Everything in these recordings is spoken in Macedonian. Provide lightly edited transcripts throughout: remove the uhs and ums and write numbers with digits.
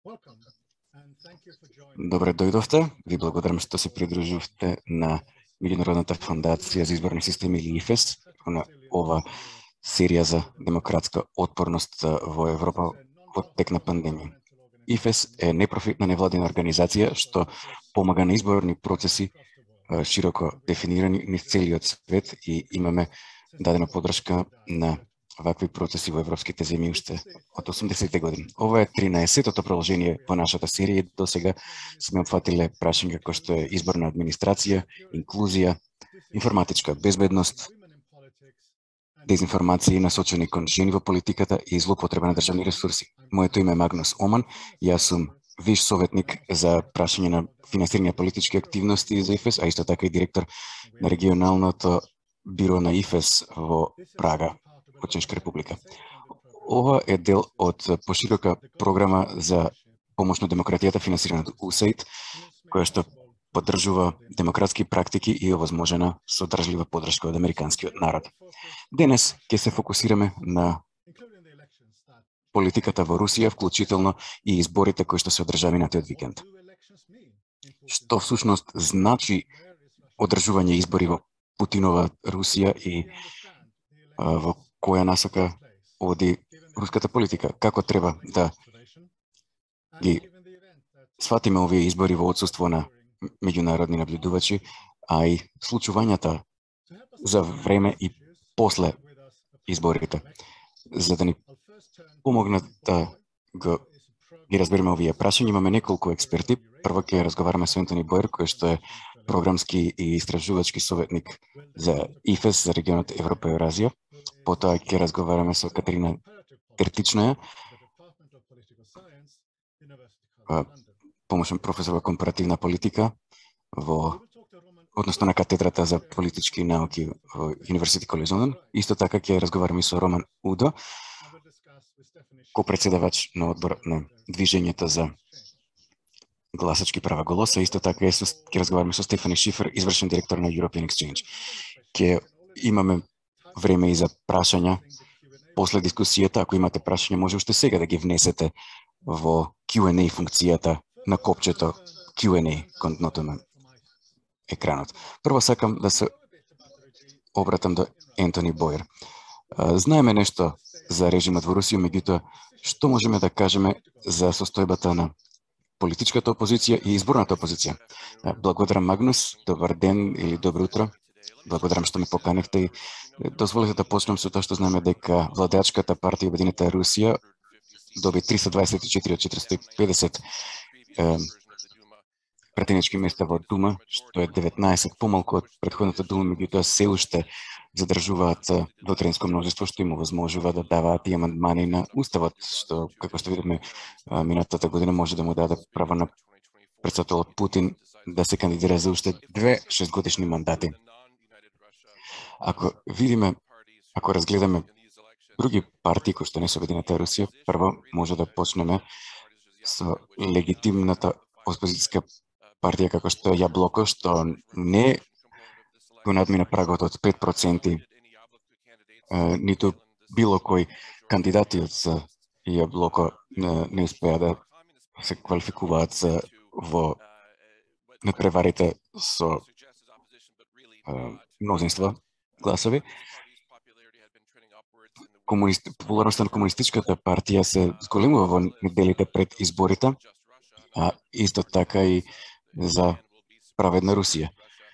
Добре дојдовте. Ви благодарам што се придруживте на Меѓународната фондација за изборни системи или IFES на ова серија за демократска отпорност во Европа во тек на пандемија. IFES е непрофитна невладина организација што помага на изборни процеси широко дефинирани низ целиот свет и имаме дадена подршка на вакви процеси во европските земји уште од 80-те години. Ова е 13-тото продолжение во нашата серија и досега сме опфатиле прашања кои што е изборна администрација, инклузија, информатичка безбедност, дезинформации насочени кон жени во политиката и злоупотреба на државни ресурси. Моето име е Magnus Öhman, јас сум виш советник за прашање на финансирање политички активности за IFES, а исто така и директор на регионалното биро на IFES во Прага, во Чешка република. Ова е дел од поширока програма за помош на демократијата финансирана од USAID, која што поддржува демократски практики и е овозможена со држлива поддршка од американскиот народ. Денес ќе се фокусираме на политиката во Русија, вклучително и изборите кои што се одржаа минатиот викенд. Што всушност значи одржување избори во Путинова Русија и во која насока оди руската политика? Како треба да ги сватиме овие избори во отсуство на меѓународни наблюдувачи, а и случувањата за време и после изборите, за да ни помогнат да ги разбереме овие прашања. Имаме неколку експерти. Прво ќе разговараме со Bowyer, кој што е програмски и истражувачки советник за IFES за регионот Европа и Еуразија. Потоа ќе разговараме со Katerina Tertytchnaya, помошен професор во компаративна политика односно на катедрата за политички науки во University College London. Исто така ќе разговараме со Udot, ко-председавач на одборот на движењето за гласачки права Golos, исто така ќе разговараме со Stefanie Schiffer, извршен директор на European Exchange. Ќе имаме време и за прашања после дискусијата. Ако имате прашања, може уште сега да ги внесете во Q&A функцијата на копчето Q&A кон дното на екранот. Прво сакам да се обратам до Bowyer. Знаеме нешто за режимот во Русија, меѓутоа што можеме да кажеме за состојбата на политичката опозиција и изборната опозиција? Благодарам, Magnus. Добар ден или добро утро. Благодарам што ме поканихте и дозволете да почнем со тоа што знаеме дека владеачката партија Обединета Русија доби 324 од 450 претенички места во Дума, што е 19 помалку од претходната Дума, меѓутоа се уште задржуваат двотреинско множество, што им овозможува да даваат и амандмани на Уставот, што, како што видиме минатата година, може да му даде право на председателот Путин да се кандидира за уште 2 6-годишни мандати. Ако разгледаме други партии кои што не се Обединета Русија, прво може да почнеме со легитимната опозицијска партија како што е Јаблоко, што не го надмина прагот од 5%, ниту било кој кандидати од Јаблоко не успеа да се квалификуваат во надпреварите со мнозинство гласови. Популарноста на комунистичката партија се зголемува во неделите пред изборите, а исто така и за праведна Русија.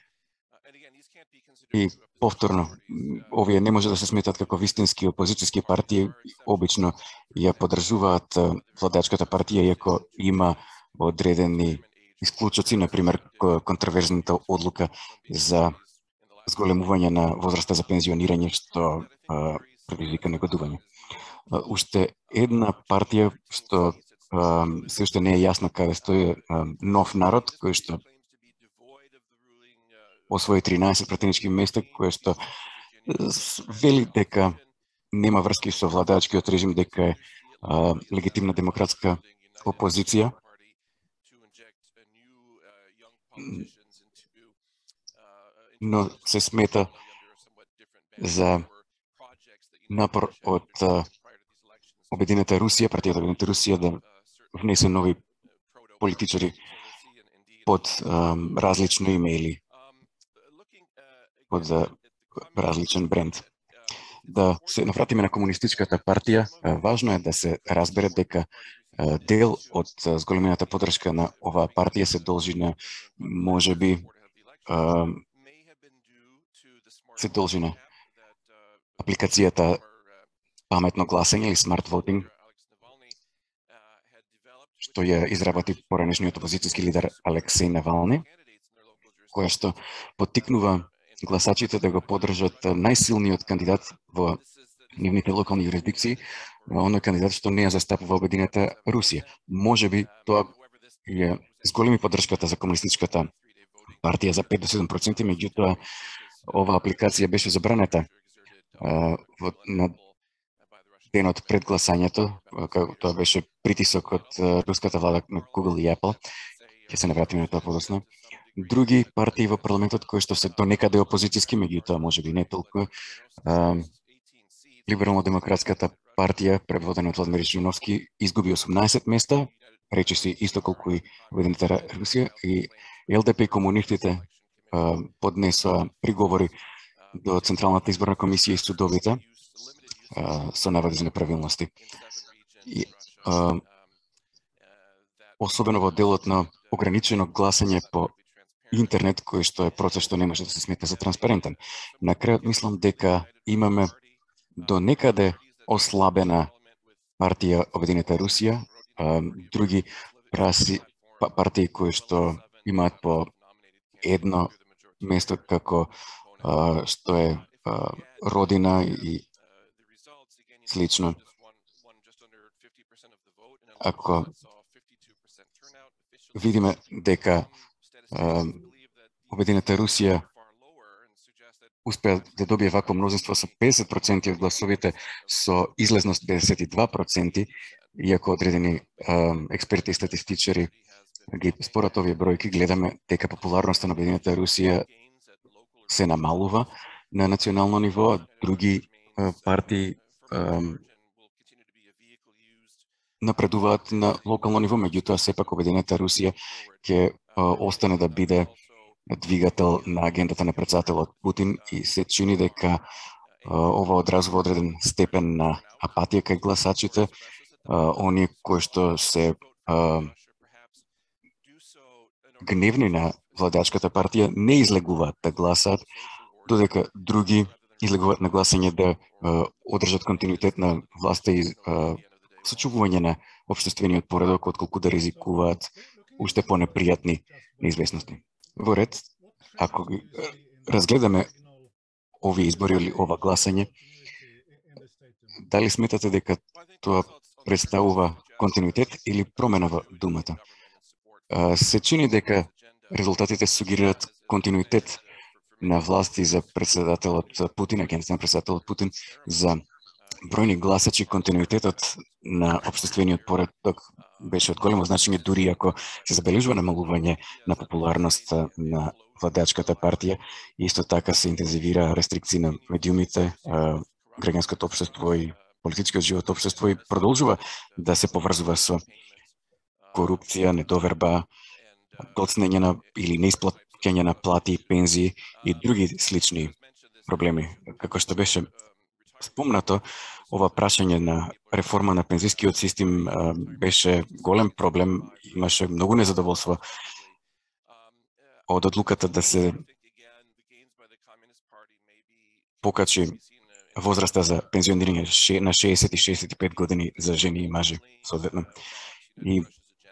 И повторно, овие не може да се сметат како вистински опозицијски партии, обично ја поддржуваат владеачката партија, иако има одредени исклучоци, например, контроверзната одлука за зголемување на возраста за пензионирање, што предизвика негодување. Уште една партија што се уште не е јасно каде стои, Нов народ, кој што освои 13 претенички места, кој што вели дека нема врски со владеачкиот режим, дека е легитимна демократска опозиција. Но се смета за напор од Обединета Русија, партијата Обединета Русија, да внесе нови политичари под различно име или под различен бренд. Да се навратиме на комунистичката партија, важно е да се разбере дека дел од зголемената поддршка на оваа партија се должи на, можеби, се должи на апликацијата паметно гласање или smart voting, што ја изработи поранешниот опозицијски лидер Алексеј Навални, која што поттикнува гласачите да го поддржат најсилниот кандидат во нивните локални юрисдикции, оној кандидат што не ја застапува Обединета Русија. Можеби тоа ја зголеми поддршката за комунистичката партија за 5 до 7%, меѓутоа оваа апликација беше забранета на денот пред гласањето, тоа беше притисок од руската влада на Google и Apple. Ќе се навратиме на тоа подоцна. Други партии во парламентот кои што се до некаде опозицијски, меѓутоа можеби не толку. Либерално-демократската партија, предводена од Владимир Жириновски, изгуби 18 места, речиси исто колку и Обединета Русија, и ЛДП и комунистите поднесоа приговори до Централната изборна комисија и судовите со наводи за неправилности. И особено во делот на ограничено гласање по интернет, кој што е процес што не може да се смета за транспарентен. На крајот мислам дека имаме до некаде ослабена партија Обединета Русија, други партии кои што имаат по едно место како што е Родина и слично. Ако видиме дека Обединета Русија успеа да добие вакво мнозинство со 50% од гласовите со излезност 52%, иако одредени експерти и статистичари ги спорат овие бројки, гледаме дека популарноста на Обединета Русија се намалува на национално ниво, други партии напредуваат на локално ниво, меѓутоа сепак Обединета Русија ќе остане да биде двигател на агендата на претседателот Путин и се чини дека ова одразува одреден степен на апатија кај гласачите, оние кои што се гневни на владачката партија не излегуваат да гласаат, додека други излегуваат на гласање да одржат континуитет на власта и сочувување на општествениот поредок, отколку да ризикуваат уште понепријатни неизвестности. Во ред, ако разгледаме овие избори или ова гласање, дали сметате дека тоа представува континуитет или промена во думата? Се чини дека резултатите сугерираат континуитет на власти за претседателот Путин, агентата на претседателот Путин, за бројни гласачи. Континуитетот на општествениот поредок беше од големо значење, дури ако се забележува намалување на популарност на владачката партија. Исто така се интензивира рестрикции на медиумите, граѓанското општество и политичкиот живот општество и продолжува да се поврзува со корупција, недоверба, доцнење на или неисплаќање на плати, пензии и други слични проблеми. Како што беше спомнато, ова прашање на реформа на пензискиот систем беше голем проблем, имаше многу незадоволство од одлуката да се покачи возраста за пензионирање на 60 и 65 години за жени и мажи, соодветно. И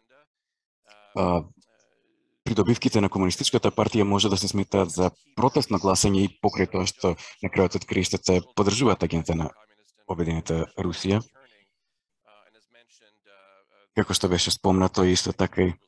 придобивките на комунистичката партија може да се сметаат за протестно гласање и покрај тоа што на крајот од краиштата поддржуваат агента на Обединета Русија. Како што беше спомнато, исто така и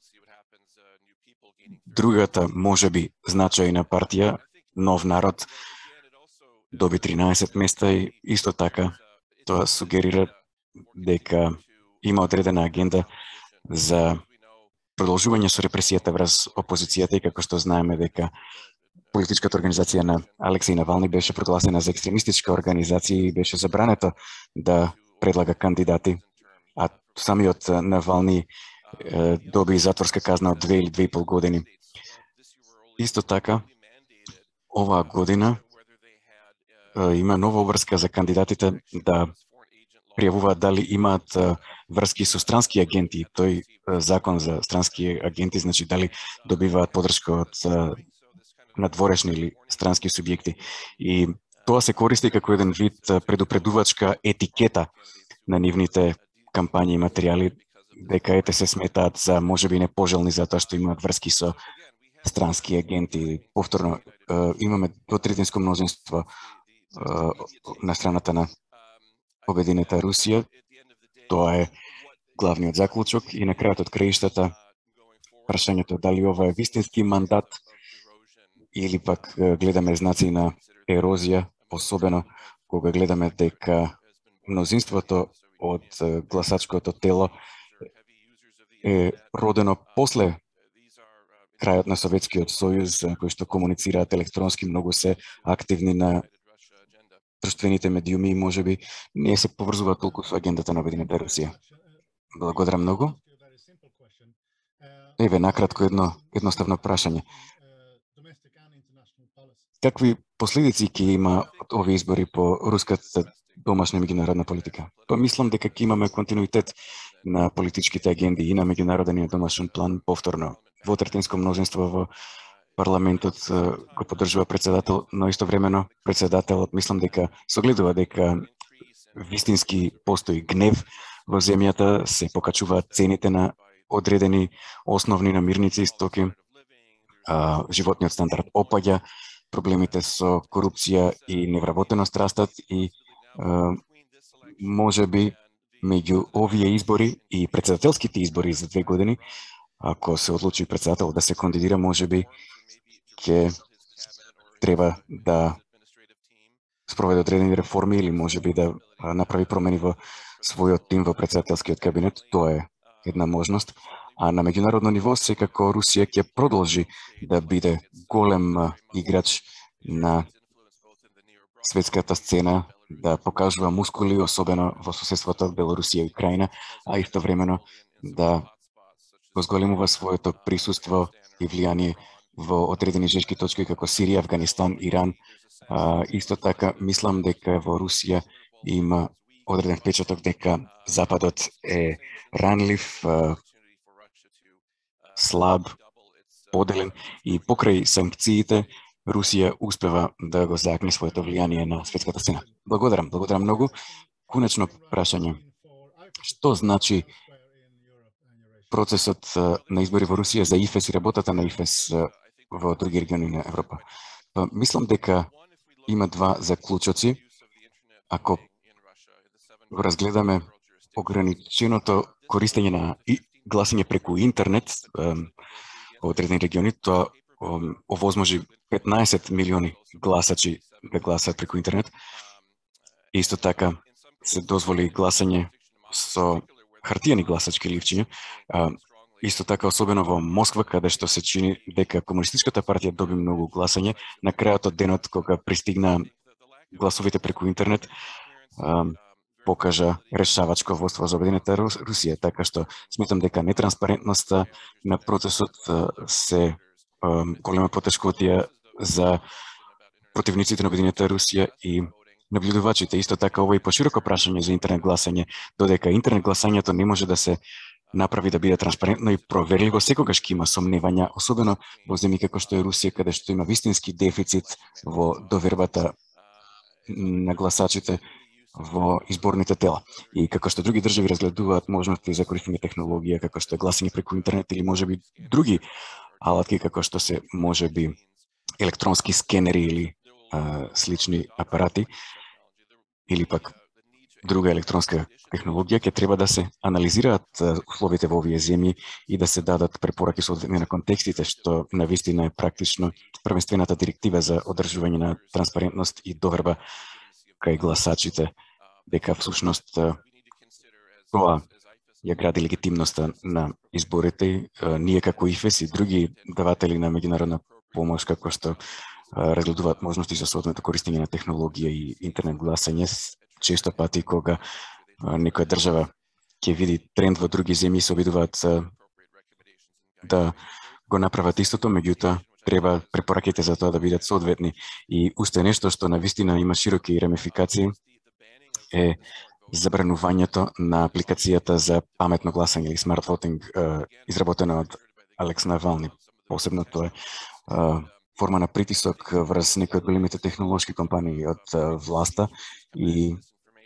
другата можеби значајна партија, Нов народ, доби 13 места и исто така тоа сугерира дека има одредена агенда за продолжување со репресијата врз опозицијата и како што знаеме дека политичката организација на Алексеј Навални беше прогласена за екстремистичка организација и беше забрането да предлага кандидати а самиот Навални доби затворска казна од 2 или 2,5 години. Исто така, оваа година има нова обврска за кандидатите да пријавуваат дали имаат врски со странски агенти. Тој закон за странски агенти, значи дали добиваат подршка од надворешни или странски субјекти. И тоа се користи како еден вид предупредувачка етикета на нивните кампањи и материјали, дека ете се сметаат за можеби непожелни затоа што имаат врски со странски агенти. Повторно, имаме двотретинско мнозинство на страната на победената Русија. Тоа е главниот заклучок и на крајот од краиштата прашањето дали ова е вистински мандат или пак гледаме знаци на ерозија, особено кога гледаме дека мнозинството од гласачкото тело е родено после крајот на Советскиот сојуз, кои што комуницираат електронски, многу се активни на друштвените медиуми и можеби не се поврзуваат толку со агендата на Обединета Русија. Благодарам многу. Еве, накратко едноставно прашање. Какви последици ќе има од овие избори по руската домашна меѓународна политика? Па мислам дека ќе имаме континуитет на политичките агенди и на меѓународен и на домашен план. Повторно, двотретинско мнозинство во парламентот го поддржува председател, но истовремено председателот мислам дека согледува дека вистински постои гнев во земјата, се покачуваат цените на одредени основни намирници и стоки, животниот стандард опаѓа, проблемите со корупција и невработеност растат и можеби меѓу овие избори и председателските избори за 2 години, ако се одлучи председател да се кандидира, можеби ќе треба да спроведе одредени реформи или можеби да направи промени во својот тим во председателскиот кабинет. Тоа е една можност. А на меѓународно ниво секако Русија ќе продолжи да биде голем играч на светската сцена, да покажува мускули, особено во соседството од Белорусија и Украина, а истовремено да го зголемува своето присуство и влијание во одредени жешки точки како Сирија, Афганистан, Иран. Исто така, мислам дека во Русија има одреден впечаток дека Западот е ранлив, слаб, поделен и покрај санкциите Русија успева да го заакне своето влијание на светската сцена. Благодарам многу. Конечно прашање. Што значи процесот на избори во Русија за IFES и работата на IFES во други региони на Европа? Мислам дека има два заклучоци. Ако го разгледаме ограниченото користење на гласање преку интернет во одредени региони, тоа овозможи 15 милиони гласачи да гласаат преку интернет. Исто така се дозволи гласање со хартиени гласачки ливчиња. Исто така, особено во Москва, каде што се чини дека Комунистичката партија доби многу гласање, на крајот од денот, кога пристигна гласовите преку интернет, покажа решавачко водство за Обединета Русија, така што сметам дека нетранспарентноста на процесот се голема потешкотија за противниците на Обединета Русија и наблюдувачите. Исто така, ова и пошироко прашање за интернет гласање, додека интернет гласањето не може да се направи да биде транспарентно и проверливо, секогаш ќе има сомневања, особено во земји како што е Русија, каде што има вистински дефицит во довербата на гласачите во изборните тела. И како што други држави разгледуваат можности за користење технологија, како што е гласање преку интернет или можеби други алатки, како што се можеби електронски скенери или слични апарати, или пак друга електронска технологија, ќе треба да се анализираат условите во овие земји и да се дадат препораки соодветни на контекстите, што навистина е практично првенствената директива за одржување на транспарентност и доверба кај гласачите, дека всушност тоа ја гради легитимноста на изборите. Ние како IFES и други даватели на меѓународна помош, како што разгледуваат можности за соодветно користење на технологија и интернет гласање, често пати кога некоја држава ќе види тренд во други земји се обидуваат да го направат истото, меѓутоа треба препораките за тоа да бидат соодветни. И уште нешто што навистина има широки рамификации е забранувањето на апликацијата за паметно гласање или smart voting, изработена од Алекс Навални. Посебно тоа е форма на притисок врз некои од големите технолошки компании од власта и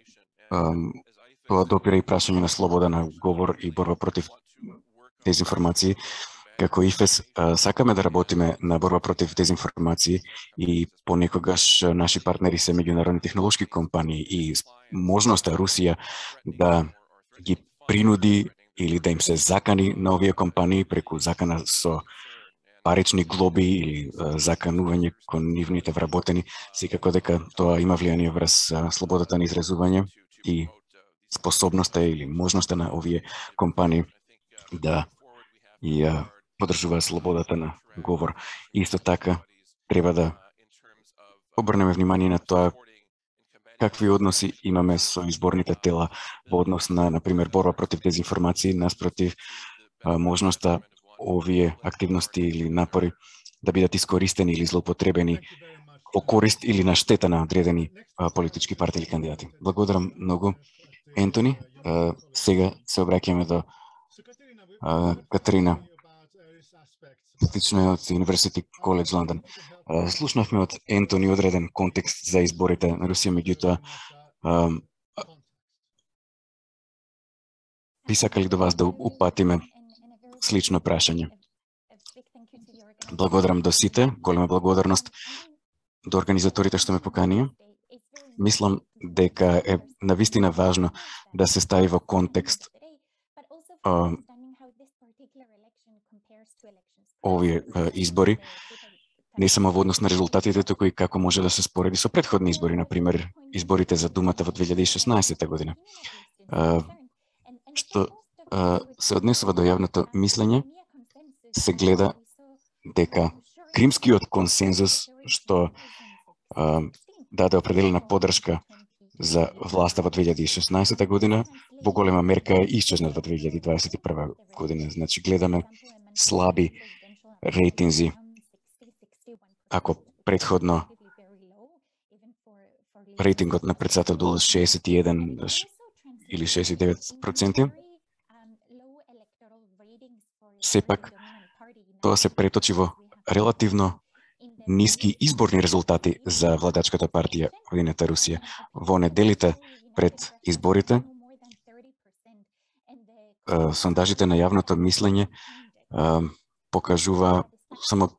тоа допира и прашање на слобода на говор и борба против дезинформации. Како IFES сакаме да работиме на борба против дезинформации и понекогаш наши партнери се меѓународни технолошки компании и можноста Русија да ги принуди или да им се закани на овие компании преку закана со парични глоби или заканување кон нивните вработени, секако дека тоа има влијание врз слободата на изразување и способноста или можноста на овие компании да ја подржуваат слободата на говор. Исто така треба да обрнеме внимание на тоа какви односи имаме со изборните тела во однос на, например, борба против дезинформации, наспротив можноста овие активности или напори да бидат искористени или злоупотребени во корист или на штета на одредени политички партии или кандидати. Благодарам многу, Ентони. Сега се обраќаме до Катерина, Терtytchnaya од University College London. Слушнавме од Ентони одреден контекст за изборите на Русија, меѓутоа би сакали до вас да упатиме слично прашање. Благодарам до сите, голема благодарност до организаторите што ме поканија. Мислам дека е навистина важно да се стави во контекст овие избори, не само во однос на резултатите, туку и како може да се спореди со претходни избори, например, изборите за Думата во 2016 година. Што се однесува до јавното мислење, се гледа дека Кримскиот консензус, што даде определена поддршка за власта во 2016 година, во голема мерка е исчезнат во 2021 година. Значи, гледаме слаби рейтинзи. Ако предходно рейтингот на председател бил 61 или 69%, сепак тоа се преточи во релативно ниски изборни резултати за владачката партија Обединета Русија. Во неделите пред изборите, сондажите на јавното мислење покажува само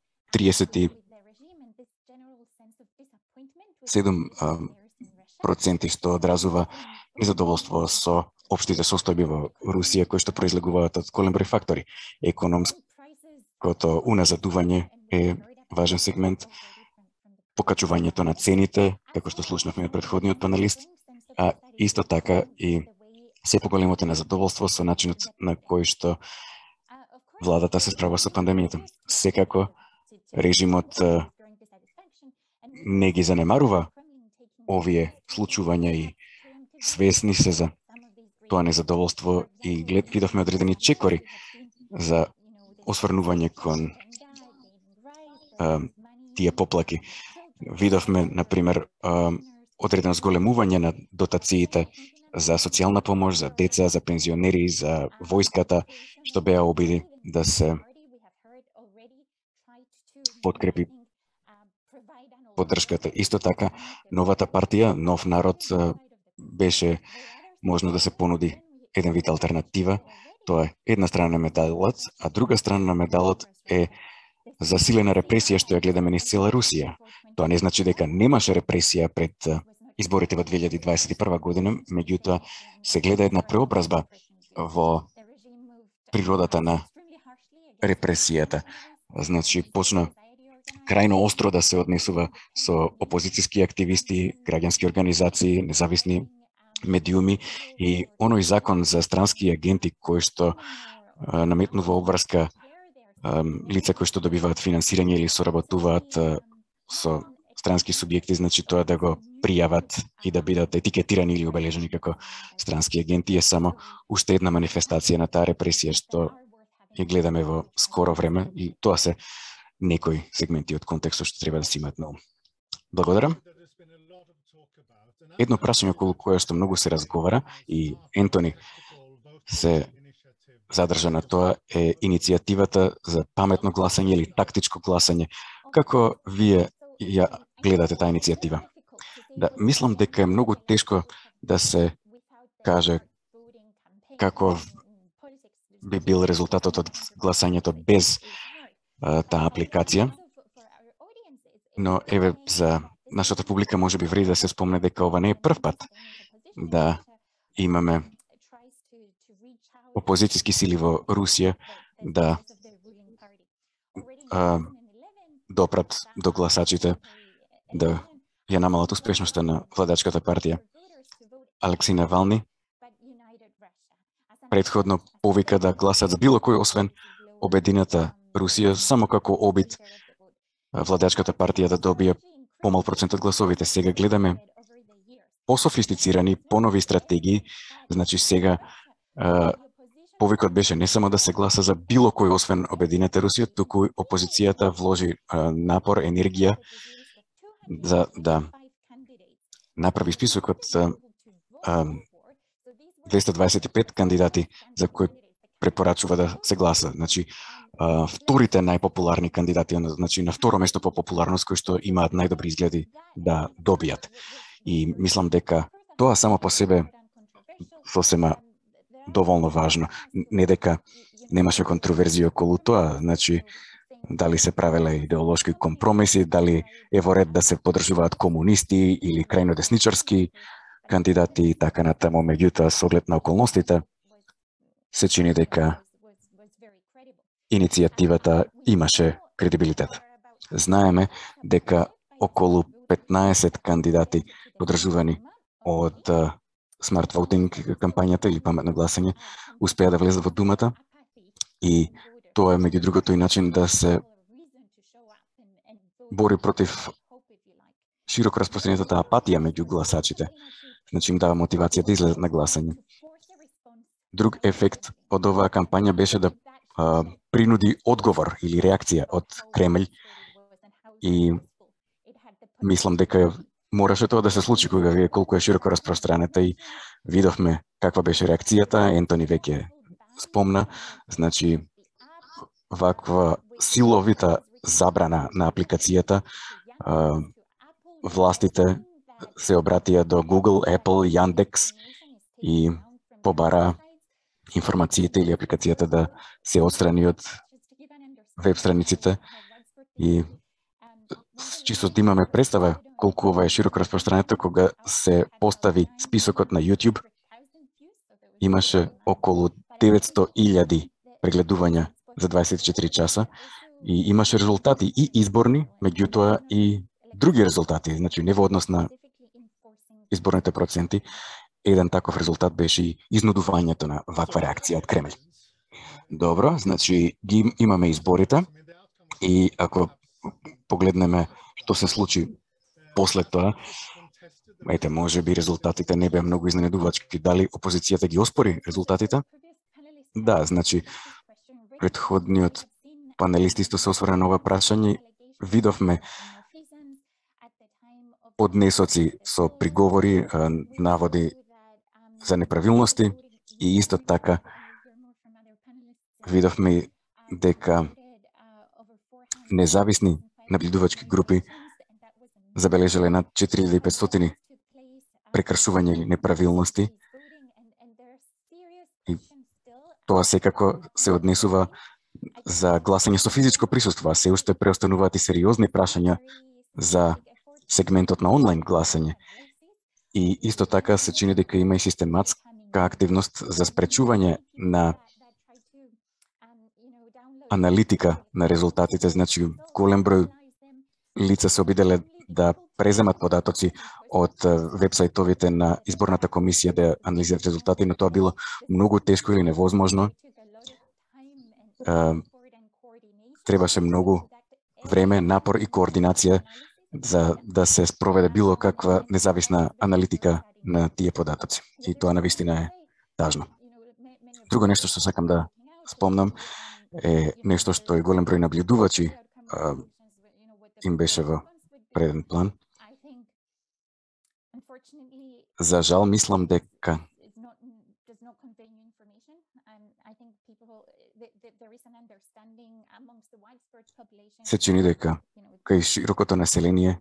37% што одразува незадоволство со општите состојби во Русија, кои што произлегуваат од голем број фактори. Економското уназадување е важен сегмент, покачувањето на цените, како што слушнавме од претходниот панелист, а исто така и се поголемото незадоволство со начинот на кој што владата се справа со пандемијата. Секако, режимот не ги занемарува овие случувања и свесни се за тоа незадоволство и видовме одредени чекори за осврнување кон тие поплаки. Видовме, например, одредено зголемување на дотациите за социјална помош, за деца, за пензионери, за војската, што беа обиди да се подкрепи поддршката. Исто така, новата партија, Нов народ, беше можно да се понуди еден вид алтернатива. Тоа е една страна на медалот, а друга страна на медалот е засилена репресија што ја гледаме низ цела Русија. Тоа не значи дека немаше репресија пред изборите во 2021 година, меѓутоа се гледа една преобразба во природата на репресијата. Значи, почна крајно остро да се однесува со опозицијски активисти, граѓански организации, независни медиуми и оној закон за странски агенти кој што наметнува обврска лица кои што добиваат финансирање или соработуваат со странски субјекти, значи тоа да го пријават и да бидат етикетирани или обележени како странски агенти е само уште една манифестација на таа репресија што ја гледаме во скоро време и тоа се некои сегменти од контекстот што треба да се имаат на ум. Благодарам. Едно прашање околу кое што многу се разговара и Ентони се задржа на тоа е иницијативата за паметно гласање или тактичко гласање. Како вие ја гледате таа иницијатива? Да, мислам дека е многу тешко да се каже како би бил резултатот од гласањето без таа апликација. Но еве за нашата публика може би вреди да се спомне дека ова не е прв пат да имаме опозицијски сили во Русија да допрат до гласачите да ја намалат успешноста на владачката партија. Алексеј Навални претходно повика да гласат за било кој освен обединета Русија, само како обид владачката партија да добие помал процент од гласовите. Сега гледаме пософистицирани, понови стратегии, значи сега повикот беше не само да се гласа за било кој освен обединета Русија, туку опозицијата вложи напор, енергија за да направи списокот 225 кандидати за кои препорачува да се гласа. Значи, вторите најпопуларни кандидати, значи на второ место по популарност, кои што имаат најдобри изгледи да добијат. И мислам дека тоа само по себе сосема доволно важно. Не дека немаше контроверзија околу тоа, значи дали се правеле идеолошки компромиси, дали е во ред да се поддржуваат комунисти или крајно десничарски кандидати и така натаму, меѓутоа со оглед на околностите се чини дека иницијативата имаше кредибилитет. Знаеме дека околу 15 кандидати поддржувани од Smart Voting кампањата или паметно гласање успеа да влезат во Думата и тоа е меѓу другото и начин да се бори против широко распространетата апатија меѓу гласачите. Значи им дава мотивација да излезат на гласање. Друг ефект од оваа кампања беше да принуди одговор или реакција од Кремљ и мислам дека мораше тоа да се случи кога вие колку е широко распространета и видовме каква беше реакцијата. Ентони веќе спомна, значи ваква силовита забрана на апликацијата, властите се обратија до Google, Apple, Яндекс и побара информациите или апликацијата да се отстрани од веб страниците и чисто да имаме представа колку ова е широко распространето, кога се постави списокот на YouTube, имаше околу 900.000 прегледувања за 24 часа и имаше резултати и изборни, меѓутоа и други резултати, значи не во однос на изборните проценти. Еден таков резултат беше и изнудувањето на ваква реакција од Кремљ. Добро, значи ги имаме изборите и ако погледнеме што се случи после тоа, ете, може би резултатите не беа многу изненадувачки. Дали опозицијата ги оспори резултатите? Да, значи претходниот панелист исто се осврна на ова прашање. Видовме поднесоци со приговори, наводи за неправилности и исто така видовме дека независни наблюдувачки групи забележале над 4500 прекршувања или неправилности и тоа секако се однесува за гласање со физичко присуство, а се уште преостануваат и сериозни прашања за сегментот на онлайн гласање. И исто така се чини дека има и систематска активност за спречување на аналитика на резултатите, значи голем број лица се обиделе да преземат податоци од вебсајтовите на изборната комисија да анализираат резултати, но тоа било многу тешко или невозможно. Требаше многу време, напор и координација за да се спроведе било каква независна аналитика на тие податоци. И тоа навистина е тажно. Друго нешто што сакам да спомнам е нешто што и голем број наблюдувачи им беше во преден план. За жал, мислам дека се чини дека кај широкото население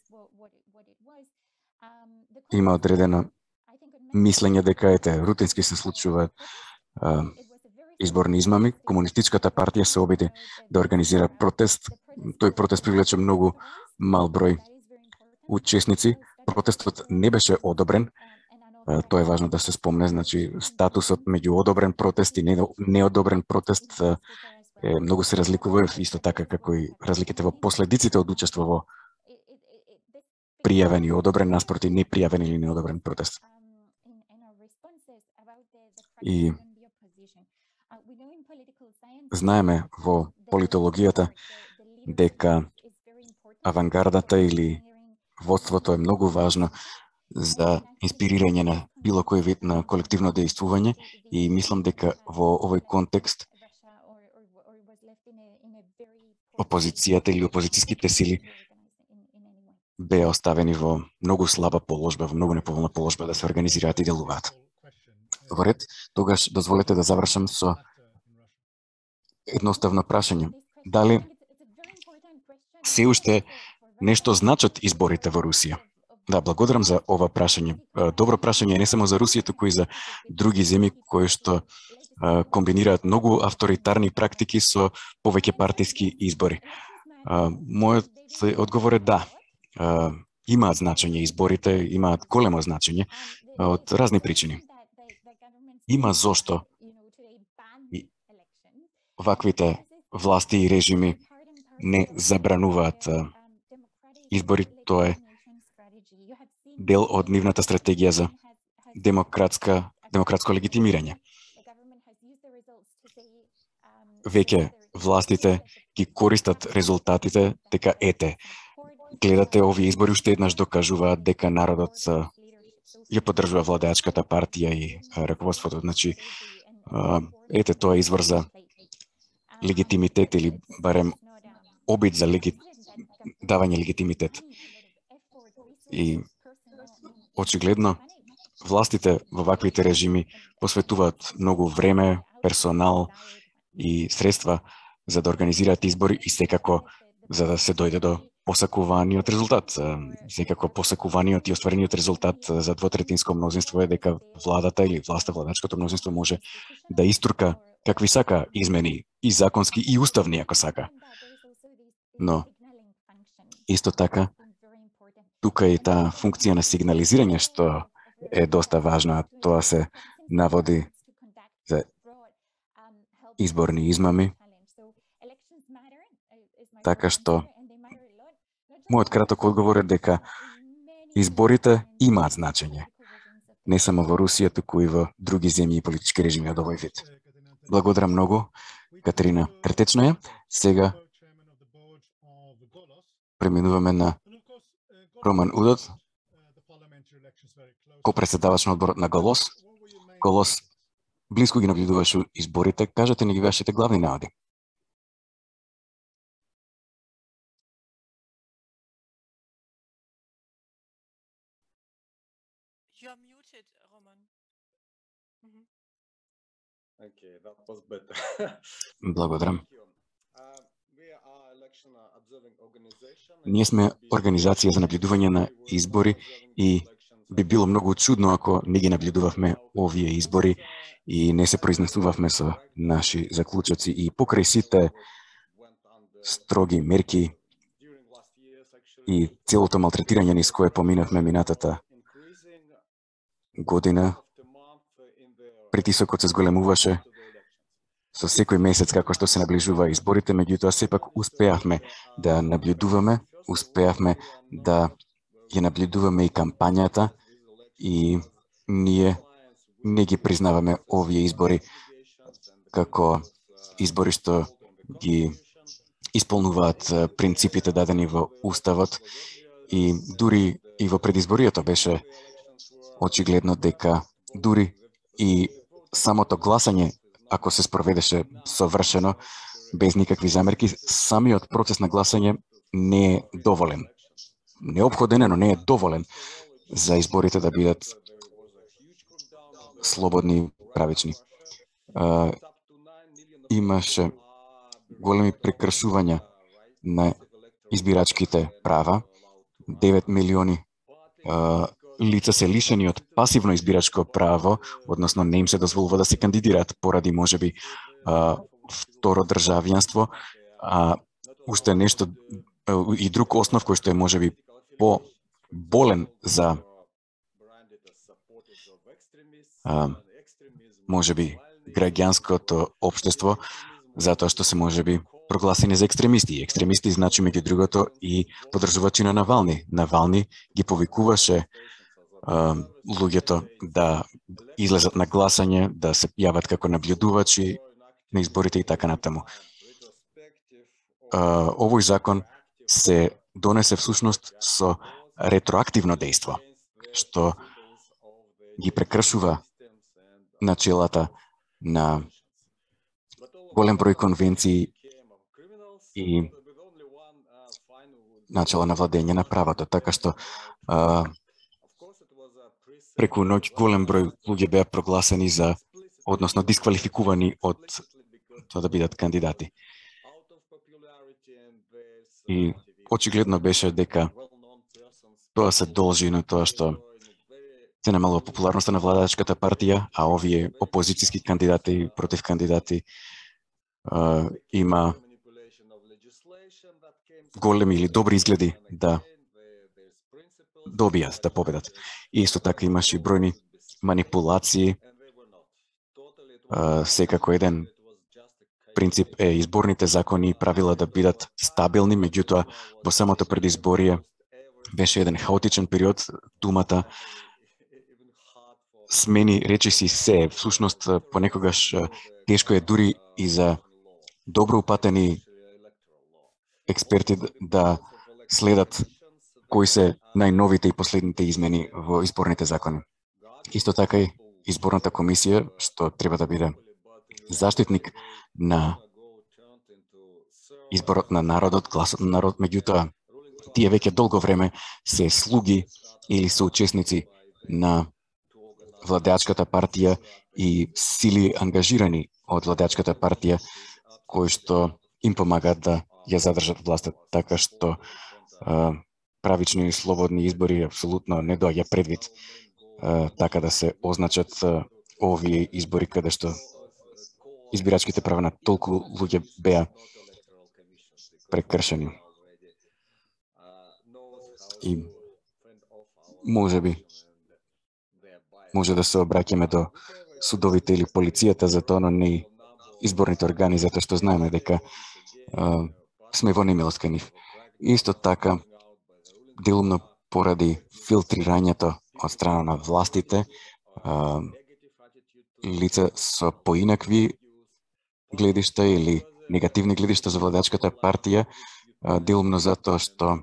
има одредено мислење дека рутински се случуваат изборни измами. Комунистичката партија се обиди да организира протест. Тој протест привлече многу мал број учесници. Протестот не беше одобрен. Тоа е важно да се спомне, значи статусот меѓу одобрен протест и неодобрен протест многу се разликува, исто така како и разликите во последиците од учество во пријавен и одобрен наспроти непријавен или неодобрен протест. И знаеме во политологијата дека авангардата или водството е многу важно за инспирирање на било кој вид на колективно дејствување и мислам дека во овој контекст опозицијата или опозицијските сили беа оставени во многу слаба положба, во многу неповолна положба да се организираат и делуваат. Во ред, тогаш дозволете да завршам со едноставно прашање. Дали се уште нешто значат изборите во Русија? Да, благодарам за ова прашање. Добро прашање не само за Русија, туку и за други земји кои што комбинираат многу авторитарни практики со повеќе партиски избори. Мојот одговор е да. Имаат значење изборите, имаат големо значење од разни причини. Има зошто ваквите власти и режими не забрануваат избори. Тоа е дел од нивната стратегија за демократско легитимирање. Веќе властите ги користат резултатите, дека гледате овие избори уште еднаш докажуваат дека народот ја поддржува владеачката партија и раководството. Значи, тоа е извор за легитимитет или барем обид за давање легитимитет. И очигледно властите во ваквите режими посветуваат многу време, персонал и средства за да организираат избори и секако за да се дојде до посакуваниот резултат. Секако посакуваниот и остварениот резултат за двотретинско мнозинство е дека владата или владачкото мнозинство може да истурка какви сака измени и законски и уставни ако сака. Но исто така тука и таа функција на сигнализирање што е доста важна. Тоа се наводи за изборни измами. Така што мојот краток одговор е дека изборите имаат значење. Не само во Русија, туку и во други земји и политички режими од овој вид. Благодарам многу, Катерина Терtytchnaya. Сега преминуваме на Роман Удот, ко-председавач на одборот на Golos. Golos близко ги наблюдуваше изборите. Кажете ни ги вашите главни наводи. Благодарам. Ние сме организација за наблюдување на избори и би било многу чудно ако не ги наблюдувавме овие избори и не се произнесувавме со наши заклучоци и покрај сите строги мерки и целото малтретирање низ кое поминавме минатата година. Притисокот се зголемуваше со секој месец како што се наближува изборите, меѓутоа сепак успеавме да наблюдуваме, успеавме да ја наблюдуваме и кампањата и ние не ги признаваме овие избори како избори што ги исполнуваат принципите дадени во Уставот и дури и во предизборието беше очигледно дека дури и самото гласање, ако се спроведеше совршено, без никакви замерки, самиот процес на гласање не е доволен. Неопходен е, но не е доволен за изборите да бидат слободни и правични. Имаше големи прекршувања на избирачките права. 9 милиони лица се лишени од пасивно избирачко право, односно не им се дозволува да се кандидираат поради можеби второ државјанство, а уште нешто и друг основ кој што е можеби по-болен за можеби граѓанското општество, затоа што се можеби прогласени за екстремисти. Екстремисти значи меѓу другото и поддржувачи на Навални. Навални ги повикуваше луѓето да излезат на гласање, да се јават како наблюдувачи на изборите и така натаму. Овој закон се донесе всушност со ретроактивно дејство, што ги прекршува начелата на голем број конвенции и начала на владење на правото, така што преку ноќ голем број луѓе беа прогласени за, односно дисквалификувани од тоа да бидат кандидати. И очигледно беше дека тоа се должи на тоа што се намалува популярноста на владачката партија, а овие опозицијски кандидати и против кандидати има големи или добри изгледи да добијат, да победат. И исто така имаше и бројни манипулации. Секако еден принцип е изборните закони и правила да бидат стабилни, меѓутоа во самото предизборие беше еден хаотичен период, думата смени речиси се. Всушност, понекогаш тешко е дури и за добро упатени експерти да следат кои се најновите и последните измени во изборните закони. Исто така и изборната комисија, што треба да биде заштитник на изборот на народот, гласот на народ, меѓутоа тие веќе долго време се слуги или соучесници на владеачката партија и сили ангажирани од владеачката партија кои што им помагаат да ја задржат власта, така што правични и слободни избори апсолутно не доаѓа предвид така да се означат овие избори каде што избирачките права на толку луѓе беа прекршени. И можеби може да се обраќаме до судовите или полицијата за тоа, но не изборните органи, затоа што знаеме дека сме во немилост кај нив. Исто така, делумно поради филтрирањето од страна на властите, лица со поинакви гледишта или негативни гледишта за владачката партија, делумно затоа што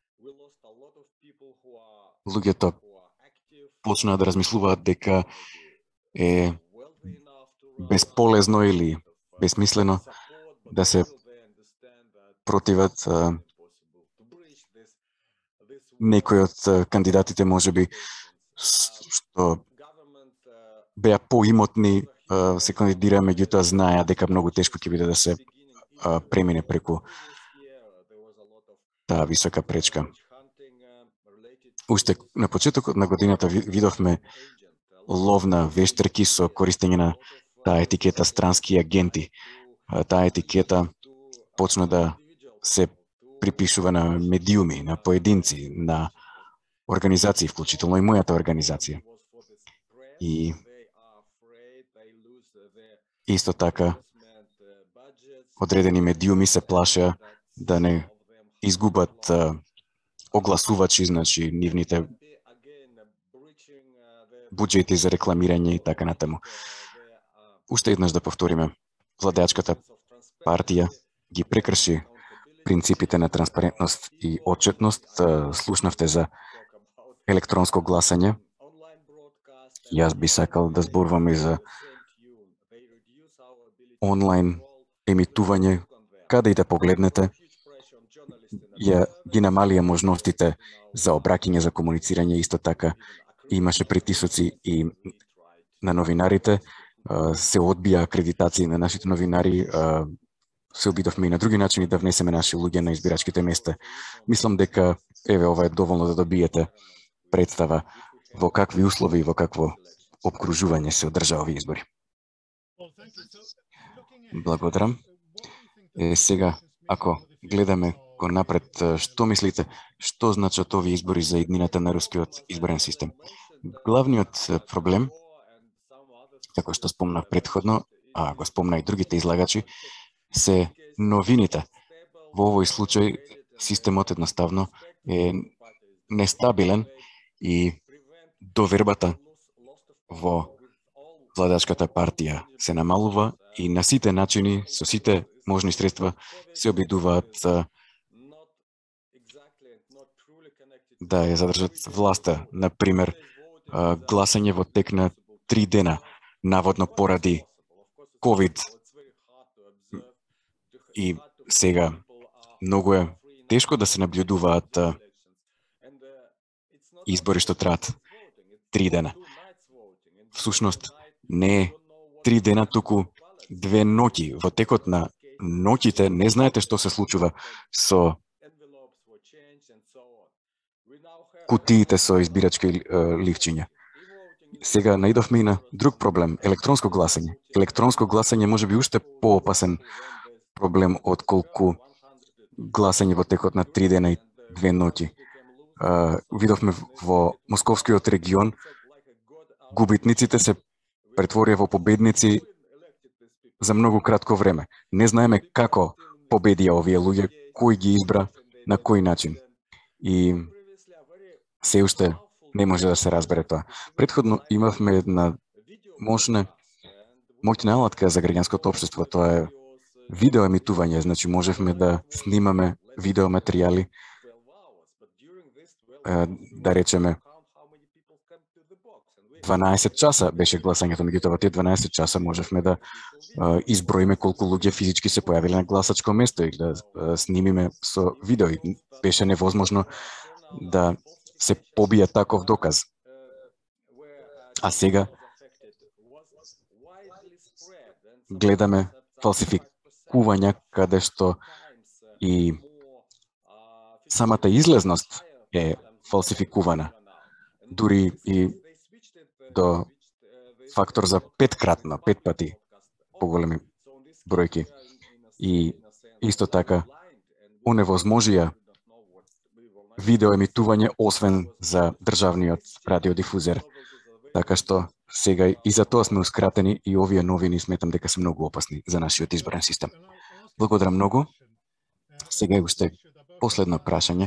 луѓето почнаа да размислуваат дека е бесполезно или бесмислено да се противат некој од кандидатите, можеби, што беа поимотни, се кандидира, меѓутоа знаеа дека многу тешко ќе биде да се премине преку таа висока пречка. Уште на почетокот на годината видовме лов на вештерки со користење на таа етикета странски агенти. Таа етикета почна да се припишува на медиуми, на поединци, на организации, вклучително и мојата организација. И исто така, одредени медиуми се плашеа да не изгубат огласувачи, значи нивните буџети за рекламирање и така натаму. Уште еднаш да повториме, владеачката партија ги прекрши принципите на транспарентност и отчетност. Слушнавте за електронско гласање. Јас би сакал да зборувам и за онлайн емитување. Каде и да погледнете, ги намалија можностите за обраќање, за комуницирање. Исто така имаше притисоци и на новинарите, се одбија акредитации на нашите новинари, се обидовме и на други начини да внесеме наши луѓе на избирачките места. Мислам дека ова е доволно да добиете представа во какви услови и во какво обкружување се одржаа овие избори. Благодарам. Сега, ако гледаме кон напред, што мислите, што значат овие избори за иднината на рускиот изборен систем? Главниот проблем, како што спомнав предходно, а го спомна и другите излагачи, се новините. Во овој случај системот едноставно е нестабилен и довербата во владачката партија се намалува и на сите начини, со сите можни средства се обидуваат да ја задржат власта. Например, гласање во тек на 3 дена, наводно поради COVID. И сега многу е тешко да се наблюдуваат избори што траат 3 дена. Всушност, не е 3 дена, туку 2 ноќи. Во текот на ноќите не знаете што се случува со кутиите со избирачки ливчиња. Сега наидовме и на друг проблем, електронско гласање. Електронско гласање може би уште поопасен проблем отколку гласање во текот на 3 дена и 2 ноќи. Видовме во московскиот регион, губитниците се претворија во победници за многу кратко време. Не знаеме како победија овие луѓе, кој ги избра, на кој начин. И се уште не може да се разбере тоа. Предходно имавме една моćна алатка за граѓанското општество, тоа е видеоемитување, значи можевме да снимаме видеоматеријали, да речеме 12 часа беше гласањето, меѓутоа во тие 12 часа можевме да изброиме колку луѓе физички се појавиле на гласачко место и да снимиме со видео. Беше невозможно да се побие таков доказ. А сега гледаме фалсификувања каде што и самата излезност е фалсификувана. Дури и до фактор за 5 пати поголеми бројки. И исто така оневозможија видеоемитување освен за државниот радиодифузер. Така што сега и за тоа сме ускратени и овие новини сметам дека се многу опасни за нашиот изборен систем. Благодарам многу. Сега е уште последно прашање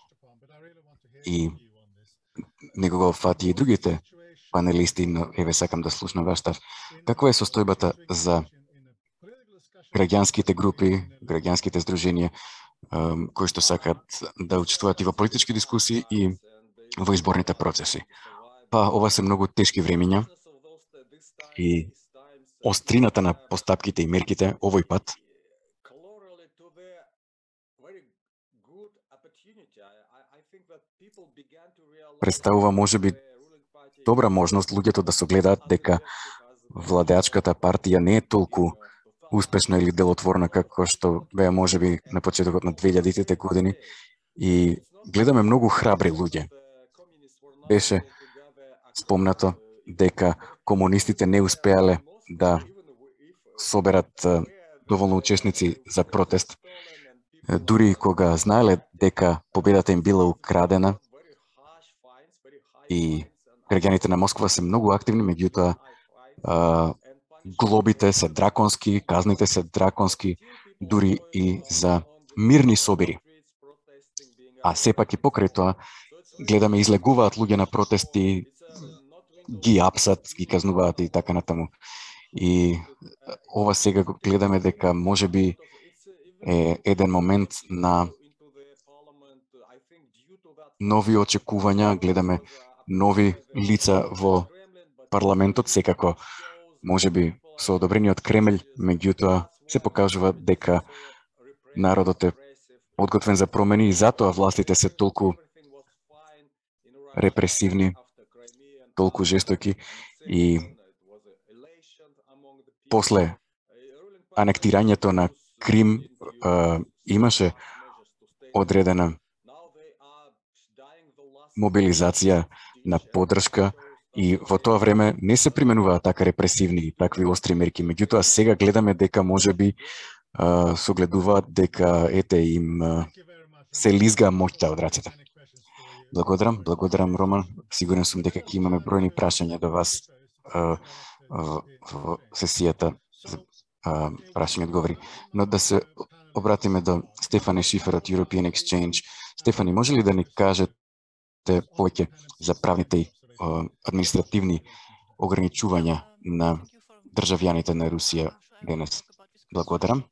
и него го фати и другите панелисти, но еве сакам да слушнам ваш став. Каква е состојбата за граѓанските групи, граѓанските здруженија кои што сакаат да учествуваат и во политички дискусии и во изборните процеси? Па ова се многу тешки времиња и острината на постапките и мерките овој пат представува можеби добра можност луѓето да согледаат дека владеачката партија не е толку успешна или делотворна како што беа можеби на почетокот на 2000-тите години и гледаме многу храбри луѓе. Беше спомнато дека комунистите не успеале да соберат доволно учесници за протест, дури кога знаеле дека победата им била украдена и граѓаните на Москва се многу активни, меѓутоа глобите се драконски, казните се драконски, дури и за мирни собири. А сепак и покрај тоа, гледаме излегуваат луѓе на протести, ги апсат, ги казнуваат и така натаму. И ова сега гледаме дека можеби е еден момент на нови очекувања, гледаме нови лица во парламентот, секако можеби со одобрение од Кремљ, меѓутоа се покажува дека народот е подготвен за промени и затоа властите се толку репресивни, толку жестоки и после анектирањето на Крим имаше одредена мобилизација на поддршка и во тоа време не се применуваа така репресивни и такви остри мерки. Меѓутоа сега гледаме дека можеби согледуваат дека им се лизга моќта од рацете. Благодарам Роман. Сигурен сум дека ќе имаме бројни прашања до вас во сесијата за прашање одговори. Но да се обратиме до Стефани Schiffer од European Exchange. Стефани, може ли да ни кажете повеќе за правните и административни ограничувања на државјаните на Русија денес? Благодарам.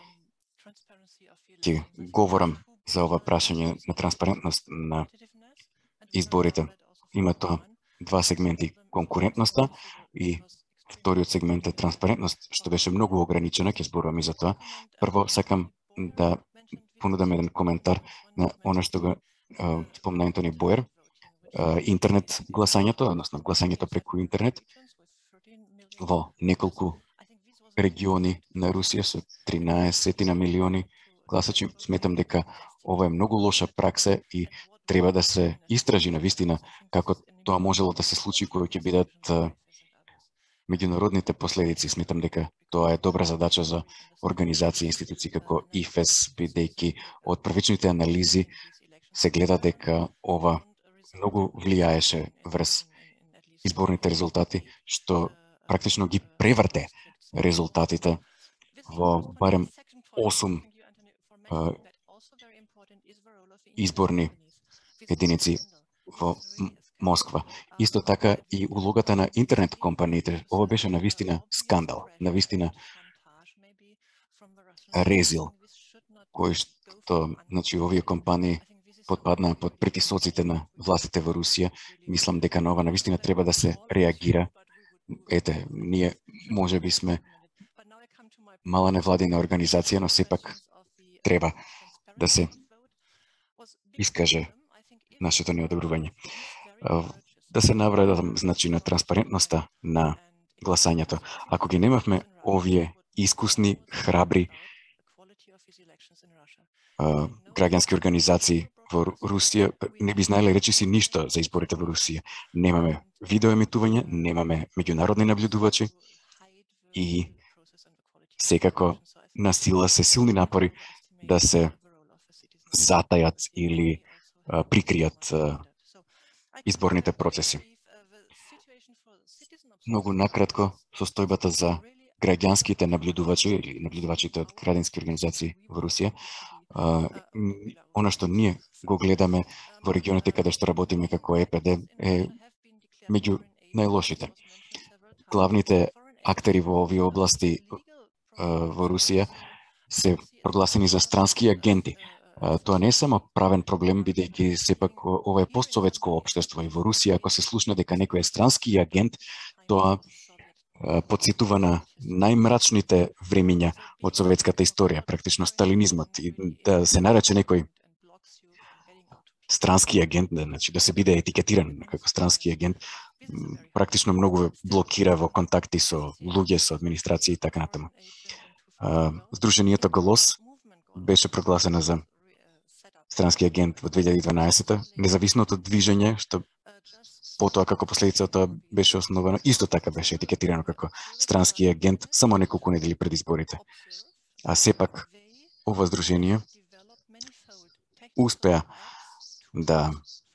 Ќе говорам за ова прашање на транспарентност на изборите. Има тоа два сегменти: конкурентноста и вториот сегмент е транспарентност, што беше многу ограничена, ќе зборувам и за тоа. Прво сакам да понудам еден коментар на она што го спомна Антони Боер, интернет гласањето, односно гласањето преку интернет во неколку региони на Русија со 13 милиони гласачи. Сметам дека ова е многу лоша пракса и треба да се истражи на вистина како тоа можело да се случи, кои ќе бидат меѓународните последици. Сметам дека тоа е добра задача за организации и институции како IFES, бидејќи од првичните анализи се гледа дека ова многу влијаеше врз изборните резултати, што практично ги преврте резултатите во барем 8 изборни единици во Москва. Исто така и улогата на интернет компаниите. Ова беше навистина скандал, навистина резил, кој што, значи, овие компании потпаднаа под притисоците на властите во Русија. Мислам дека на ова навистина треба да се реагира. Ете, ние можеби сме мала невладина организација, но сепак треба да се искаже нашето неодобрување. Да се навредам, значи, на транспарентноста на гласањето. Ако ги немавме овие искусни, храбри граѓански организации во Русија, не би знаеле речиси ништо за изборите во Русија. Немаме видеоемитување, немаме меѓународни наблюдувачи и секако на сила се силни напори да се затајат или прикријат изборните процеси. Многу накратко, состојбата за граѓанските наблюдувачи или наблюдувачите од граѓански организации во Русија, она што ние го гледаме во регионите каде што работиме како ЕПД е меѓу најлошите. Главните актери во овие области во Русија се прогласени за странски агенти. Тоа не е само правен проблем, бидејќи сепак ова е постсоветско општество и во Русија, ако се слушне дека некој е странски агент, тоа подсетува на најмрачните времиња од советската историја, практично сталинизмот. И да се нарече некој странски агент, значи да се биде етикетиран како странски агент, практично многу блокира во контакти со луѓе, со администрација и така натаму. Сдруженијето Golos беше прогласено за странски агент во 2012-та. Независното движење, што потоа како последица од тоа беше основано, исто така беше етикетирано како странски агент само неколку недели пред изборите. А сепак, ова здружение успеа да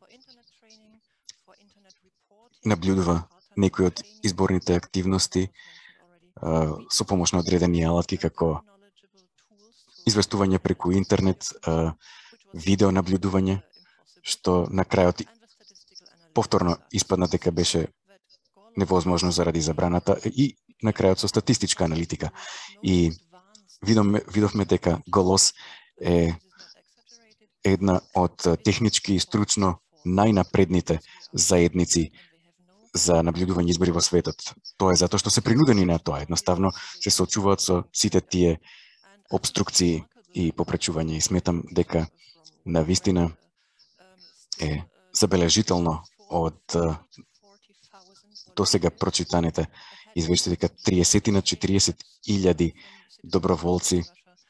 наблюдува некои од изборните активности со помош на одредени алатки како известување преку интернет, видео наблюдување, што на крајот повторно испадна дека беше невозможно заради забраната и на крајот со статистичка аналитика. И видовме дека Голос е една од технички и стручно најнапредните заедници за наблюдување избори во светот. Тоа е затоа што се принудени на тоа. Едноставно се соочуваат со сите тие обструкции и попречување. И сметам дека навистина е забележително од досега прочитаните извештаи дека 30 на 40.000 доброволци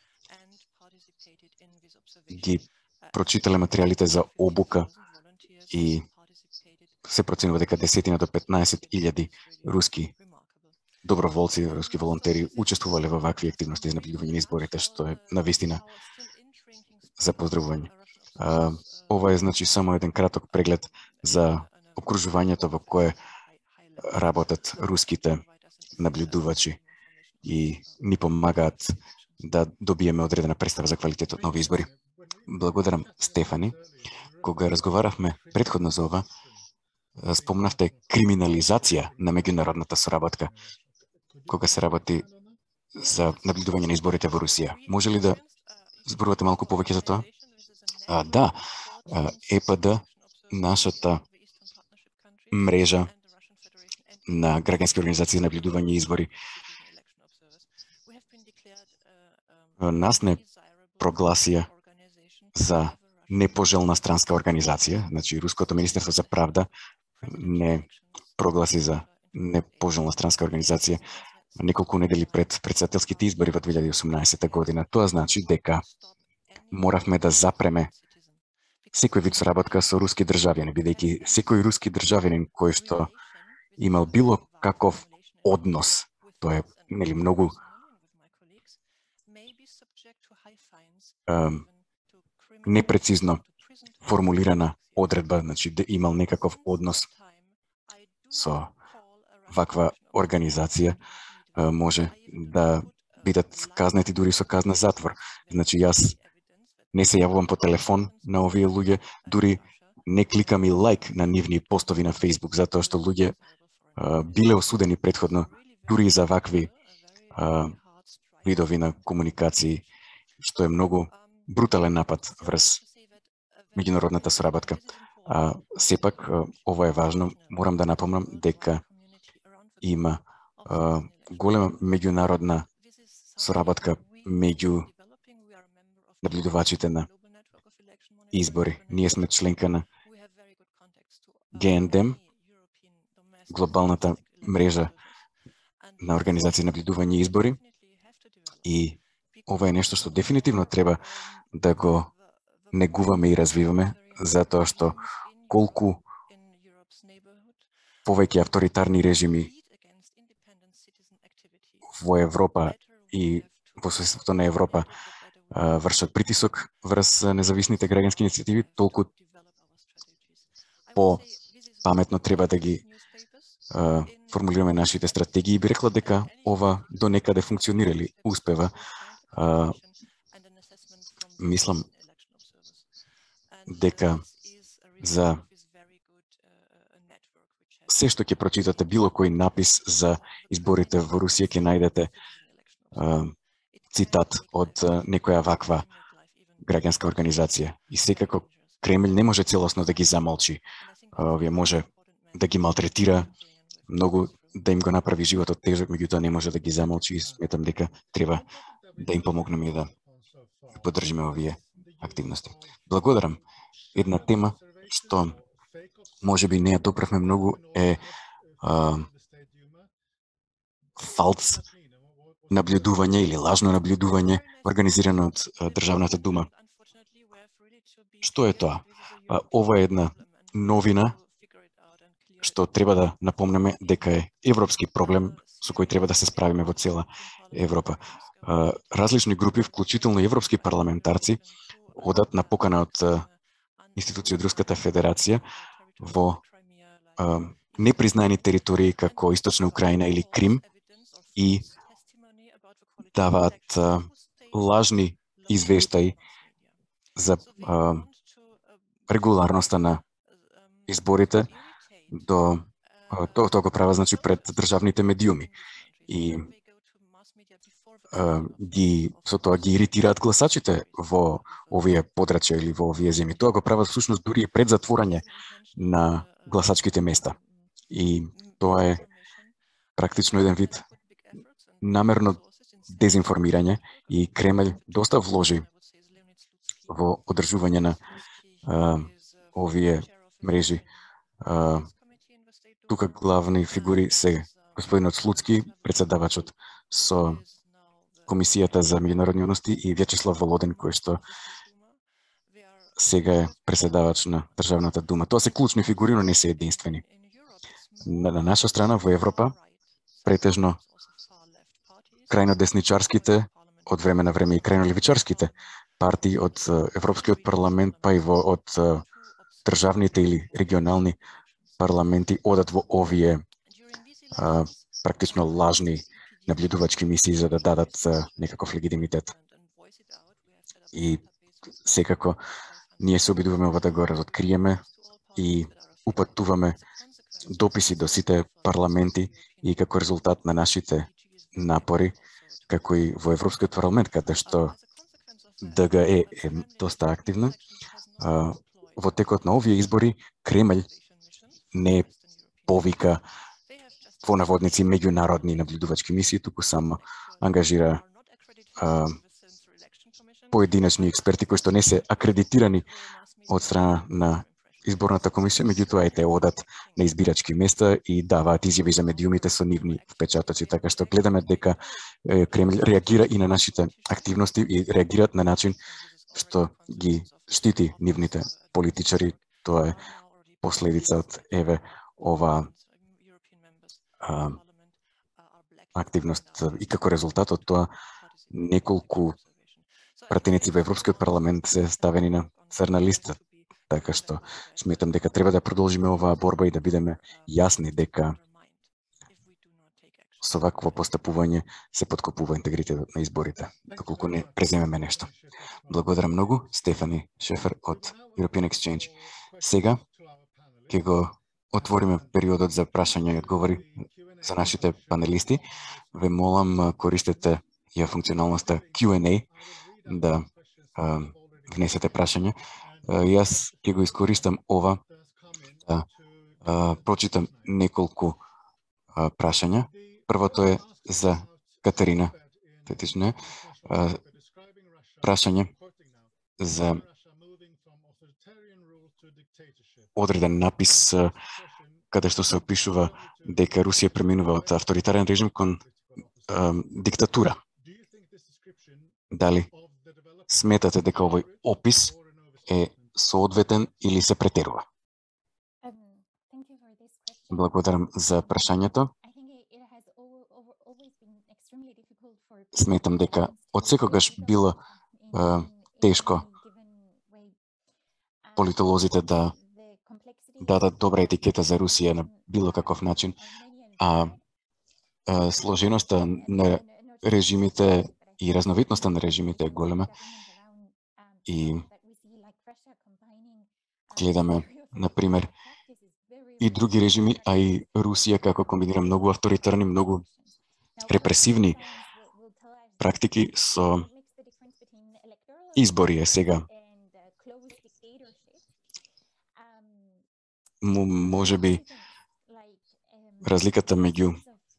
ги прочитале материјалите за обука и се проценува дека 10 до 15.000 руски доброволци, руски волонтери учествувале во вакви активности за наблюдување на изборите, што е навистина за поздравување. Ова е значи само еден краток преглед за обкружувањето во кое работат руските наблюдувачи и ни помагаат да добиеме одредена представа за квалитетот на овие избори. Благодарам, Стефани. Кога разговаравме претходно за ова, спомнавте криминализација на меѓународната соработка кога се работи за наблюдување на изборите во Русија. Може ли да зборувате малку повеќе за тоа? Да, ЕПД, нашата мрежа на граѓански организации за наблюдување избори, нас не прогласија за непожелна странска организација, значи Руското министерство за правда не прогласи за непожелна странска организација неколку недели пред председателските избори во 2018 година. Тоа значи дека моравме да запреме секој вид соработка со руски државјани, бидејќи секој руски државјанин кој што имал било каков однос, тоа е многу непрецизно формулирана одредба, значи да имал некаков однос со ваква организација, може да бидат казнети дури со казна затвор. Значи јас не се јавувам по телефон на овие луѓе, дури не кликам и лайк на нивни постови на Facebook, затоа што луѓе биле осудени претходно дури за вакви видови на комуникации, што е многу брутален напад врз меѓународната соработка. Сепак, ова е важно, морам да напомнам дека има голема меѓународна соработка меѓу наблюдувачите на избори. Ние сме членка на ГНДМ, глобалната мрежа на организации на наблюдување избори, и ова е нешто што дефинитивно треба да го негуваме и развиваме, затоа што колку повеќе авторитарни режими во Европа и во соседството на Европа вршат притисок врз независните граѓански иницијативи, толку по-паметно треба да ги формулираме нашите стратегии. Би рекла дека ова до некаде функционира или успева. Мислам дека за се што ќе прочитате било кој напис за изборите во Русија, ќе најдете цитат од некоја ваква граѓанска организација. И секако Кремљ не може целосно да ги замолчи. Овие може да ги малтретира, многу да им го направи животот тежок, меѓутоа не може да ги замолчи, и сметам дека треба да им помогнеме и да поддржиме овие активности. Благодарам. Една тема што можеби не ја допревме многу е фалс наблюдување или лажно наблюдување организирано од Државната дума. Што е тоа? Ова е една новина што треба да напомнеме дека е европски проблем со кој треба да се справиме во цела Европа. Различни групи, вклучително европски парламентарци, одат на покана од институции од Руската Федерација во непризнаени територии како Источна Украина или Крим и даваат лажни извештаи за регуларноста на изборите. Тоа го прават, значи, пред државните медиуми. И со тоа ги иритираат гласачите во овие подрачја или во овие земји. Тоа го прават всушност дури и пред затворање на гласачките места. И тоа е практично еден вид намерно дезинформирање и Кремљ доста вложи во одржување на овие мрежи. Тука главни фигури се господинот Слуцки, председавачот со Комисијата за меѓународни односи и Вјачеслав Володин, кој што сега е председавач на Државната дума. Тоа се клучни фигури, но не се единствени. На наша страна во Европа претежно крајно десничарските, од време на време и крајно левичарските партии од Европскиот парламент, па и од државните или регионални парламенти одат во овие практично лажни наблюдувачки мисии за да дадат некаков легитимитет. И секако ние се обидуваме ова да го разоткриеме и упатуваме дописи до сите парламенти и како резултат на нашите напори, како и во Европскиот парламент, каде што ДГЕ е доста активна, во текот на овие избори Кремљ не повика во наводници меѓународни наблюдувачки мисии, туку само ангажира поединечни експерти кои што не се акредитирани од страна на изборната комисија, меѓутоа и те одат на избирачки места и даваат изјави за медиумите со нивни впечатоци, така што гледаме дека Кремљ реагира и на нашите активности и реагираат на начин што ги штити нивните политичари. Тоа е последица од ова активност и како резултат од тоа неколку пратеници во Европскиот парламент се ставени на црна листа. Така што сметам дека треба да продолжиме оваа борба и да бидеме јасни дека со вакво постапување се подкопува интегритетот на изборите, доколку не преземеме нешто. Благодарам многу, Стефани Шифер од European Exchange. Сега ќе го отвориме периодот за прашања и одговори за нашите панелисти. Ве молам, користете ја функционалноста Q&A да внесете прашања. Јас ќе го искористам ова да прочитам неколку прашања. Првото е за Катерина Терtytchnaya. Прашање за одреден напис каде што се опишува дека Русија преминува од авторитарен режим кон диктатура. Дали сметате дека овој опис е соодветен или се претерува? Благодарам за прашањето. Сметам дека од секогаш било тешко политолозите да дадат добра етикета за Русија на било каков начин, а сложеноста на режимите и разновидноста на режимите е голема и гледаме, например, и други режими, а и Русија како комбинира многу авторитарни, многу репресивни практики со избори е сега. Може би разликата меѓу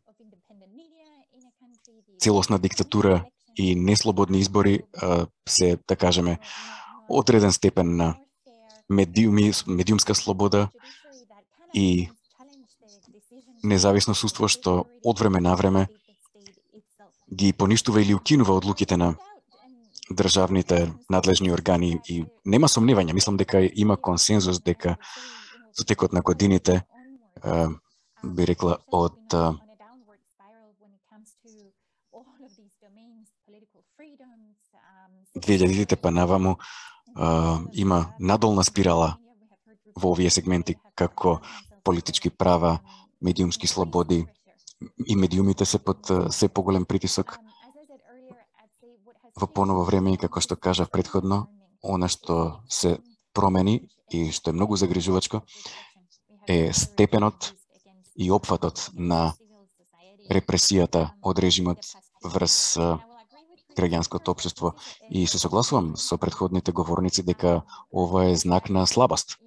целосна диктатура и неслободни избори се, да кажеме, одреден степен на медиумска слобода и независно судство што од време на време ги поништува или укинува одлуките на државните надлежни органи и нема сомневање, мислам дека има консензус дека со текот на годините би рекла од 2000-тите па наваму има надолна спирала во овие сегменти како политички права, медиумски слободи и медиумите се под се поголем притисок во поново време и како што кажав претходно, она што се промени и што е многу загрижувачко е степенот и опфатот на репресијата од режимот врз граѓанското општество. И се согласувам со претходните говорници дека ова е знак на слабост.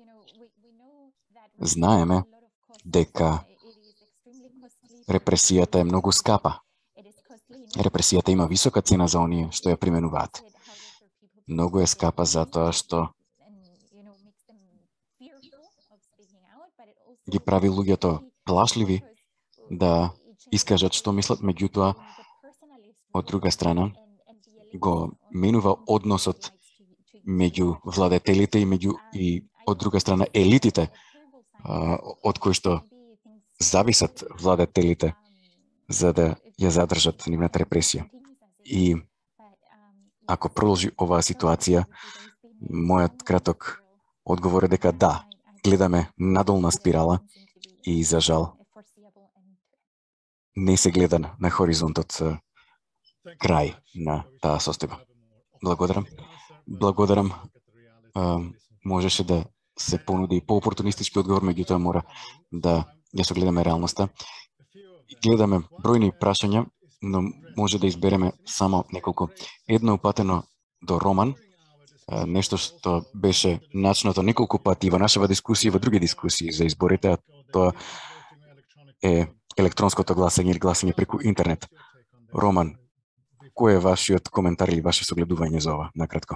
Знаеме дека репресијата е многу скапа. Репресијата има висока цена за оние што ја применуваат. Многу е скапа затоа што ги прави луѓето плашливи да искажат што мислат, меѓутоа од друга страна го менува односот меѓу владетелите и од друга страна елитите од кои што зависат владетелите за да ја задржат нивната репресија. И ако продолжи оваа ситуација, мојот краток одговор е дека да, гледаме надолна спирала и за жал не се гледа на хоризонтот крај на таа состојба. Благодарам. Благодарам. Можеше да се понуди и поопортунистички одговор, меѓутоа мора да ја согледаме реалноста. Гледаме бројни прашања, но може да избереме само неколку. Едно упатено до Роман, нешто што беше начнато неколку пати во нашава дискусија и во други дискусии за изборите, а тоа е електронското гласање или гласање преку интернет. Роман, кој е вашиот коментар или ваше согледување за ова, накратко?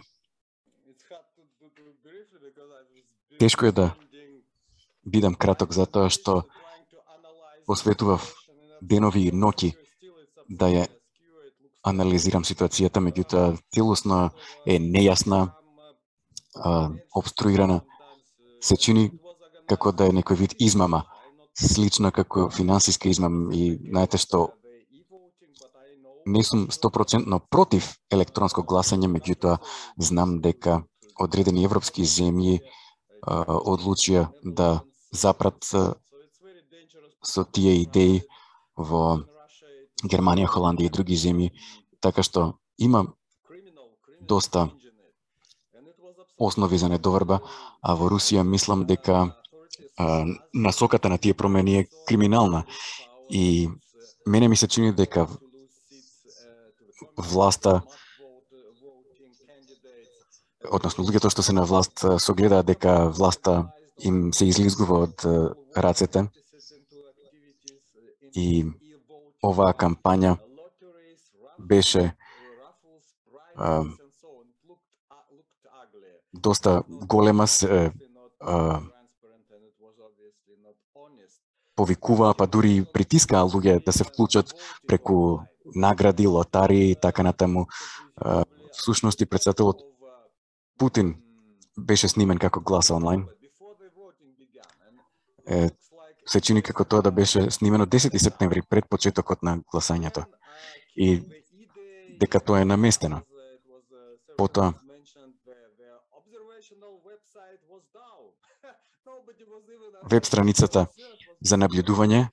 Тешко е да бидам краток затоа што посветував денови и ноќи да ја анализирам ситуацијата, меѓутоа целосно е нејасна, обструирана. Се чини како да е некој вид измама, слична како финансиска измама. И знаете што, не сум 100% против електронско гласање, меѓутоа знам дека одредени европски земји одлучија да запрат со тие идеи во Германија, Холандија и други земји, така што има доста основи за недоверба, а во Русија мислам дека насоката на тие промени е криминална. И мене ми се чини дека власта, односно луѓето што се на власт, согледаат дека власта им се излизгува од рацете и оваа кампања беше доста голема, повикуваа, па дури притискаа луѓе да се вклучат преку награди, лотари и така натаму. Всушност и председателот Путин беше снимен како гласа онлайн. Се чини како тоа да беше снимено 10 септември пред почетокот на гласањето и дека тоа е наместено. Потоа веб страницата за наблюдување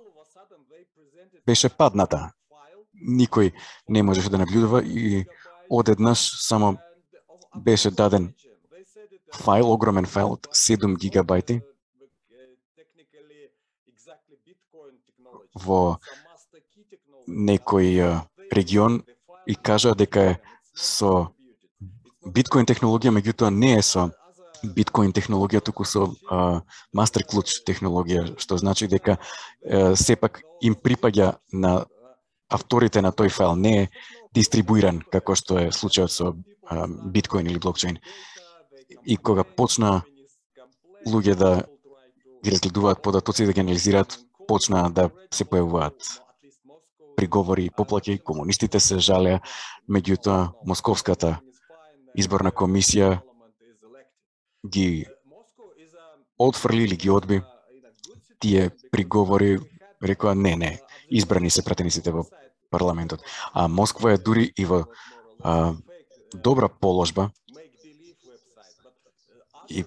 беше падната. Никој не можеше да наблюдува и одеднаш само беше даден файл, огромен файл од 7 гигабајти во некој регион и кажа дека е со биткоин технологија, меѓутоа не е со биткоин технологија, туку со мастер клуч технологија, што значи дека сепак им припаѓа на авторите на тој файл, не е дистрибуиран како што е случајот со биткоин или блокчейн. И кога почна луѓе да ги разгледуваат податоци, да ги анализираат, почна да се појавуваат приговори и поплаки, комунистите се жалеа, меѓутоа Московската изборна комисија ги отфрли или ги одби тие приговори, рекоа не, избрани се пратениците во парламентот. А Москва е дури и во добра положба и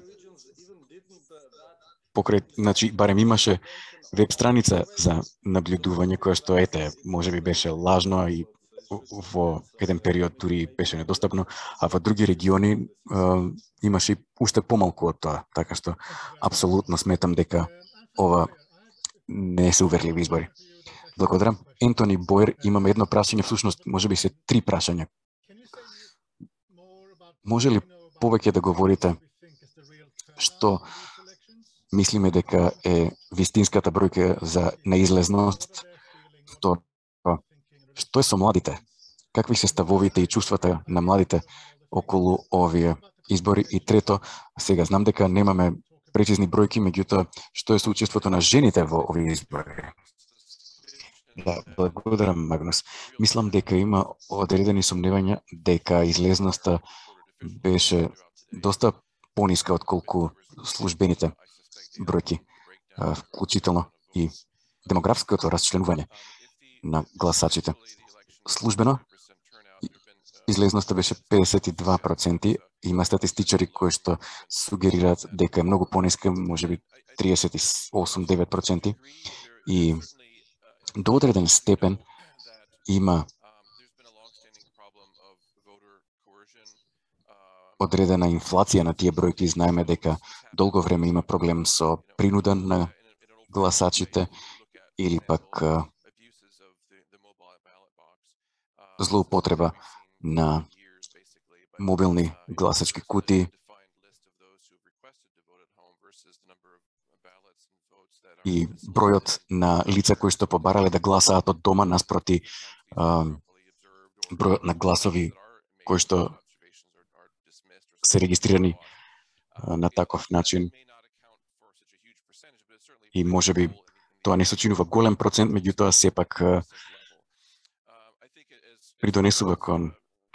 покрај, значи, барем имаше веб страница за наблюдување која што можеби беше лажно и во еден период дури беше недостапно, а во други региони имаше уште помалку од тоа, така што апсолутно сметам дека ова не се уверливи избори. Благодарам. Ентони Боер, имаме едно прашање, всушност можеби се 3 прашања Може ли повеќе да говорите што мислиме дека е вистинската бројка за неизлезност? Второ, што е со младите? Какви се ставовите и чувствата на младите околу овие избори? И трето, сега знам дека немаме прецизни бројки, меѓутоа, што е соучеството на жените во овие избори? Да, благодарам, Магнус. Мислам дека има одредени сомневања дека излезноста беше доста пониска отколку службените бројки, вклучително и демографското расчленување на гласачите. Службено излезноста беше 52%. Има статистичари кои што сугерираат дека е многу пониска, можеби 38-9%. И до одреден степен има одредена инфлација на тие бројки. Знаеме дека долго време има проблем со принуда на гласачите или пак злоупотреба на мобилни гласачки кутии и бројот на лица кои што побарале да гласаат од дома наспроти бројот на гласови кои што се регистрирани на таков начин. И можеби тоа не сочинува голем процент, меѓутоа сепак придонесува кон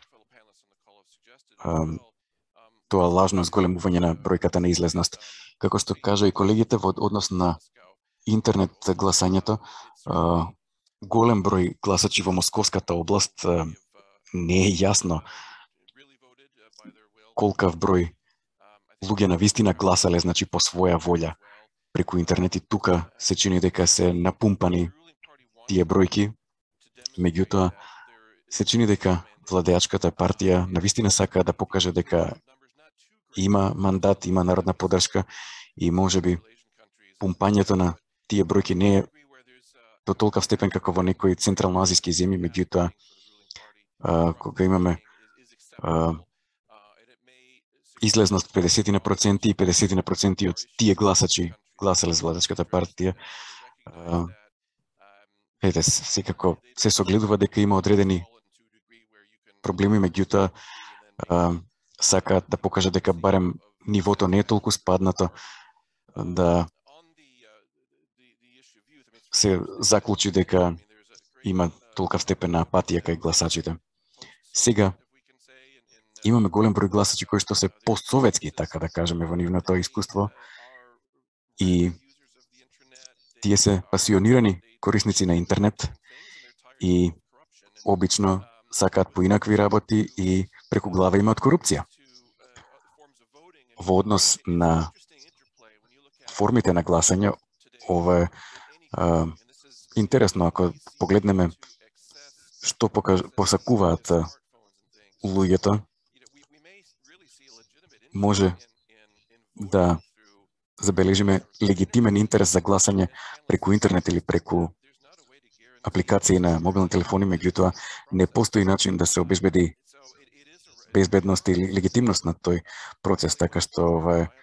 тоа лажно зголемување на бројката на излезност. Како што кажа и колегите, во однос на интернет гласањето, голем број гласачи во Московската област не е јасно колкав број луѓе на вистина гласале, значи по своја волја преку интернет, и тука се чини дека се напумпани тие бројки. Меѓутоа се чини дека владеачката партија навистина сака да покаже дека има мандат, има народна поддршка и можеби пумпањето на тие бројки не е до толкав степен како во некои централноазиски земји, меѓутоа кога имаме излезност 50% и 50% од тие гласачи гласале за владачката партија, секако се согледува дека има одредени проблеми, меѓутоа сакаат да покажат дека барем нивото не е толку спаднато, да се заклучи дека има толкав степен на апатија кај гласачите. Сега имаме голем број гласачи кои што се постсоветски, така да кажеме, во нивното искуство, и тие се пасионирани корисници на интернет и обично сакаат поинакви работи и преку глава имаат корупција. Во однос на формите на гласање, ова е интересно. Ако погледнеме што посакуваат луѓето, може да забележиме легитимен интерес за гласање преку интернет или преку апликации на мобилни телефони, меѓутоа не постои начин да се обезбеди безбедност или легитимност на тој процес, така што ова е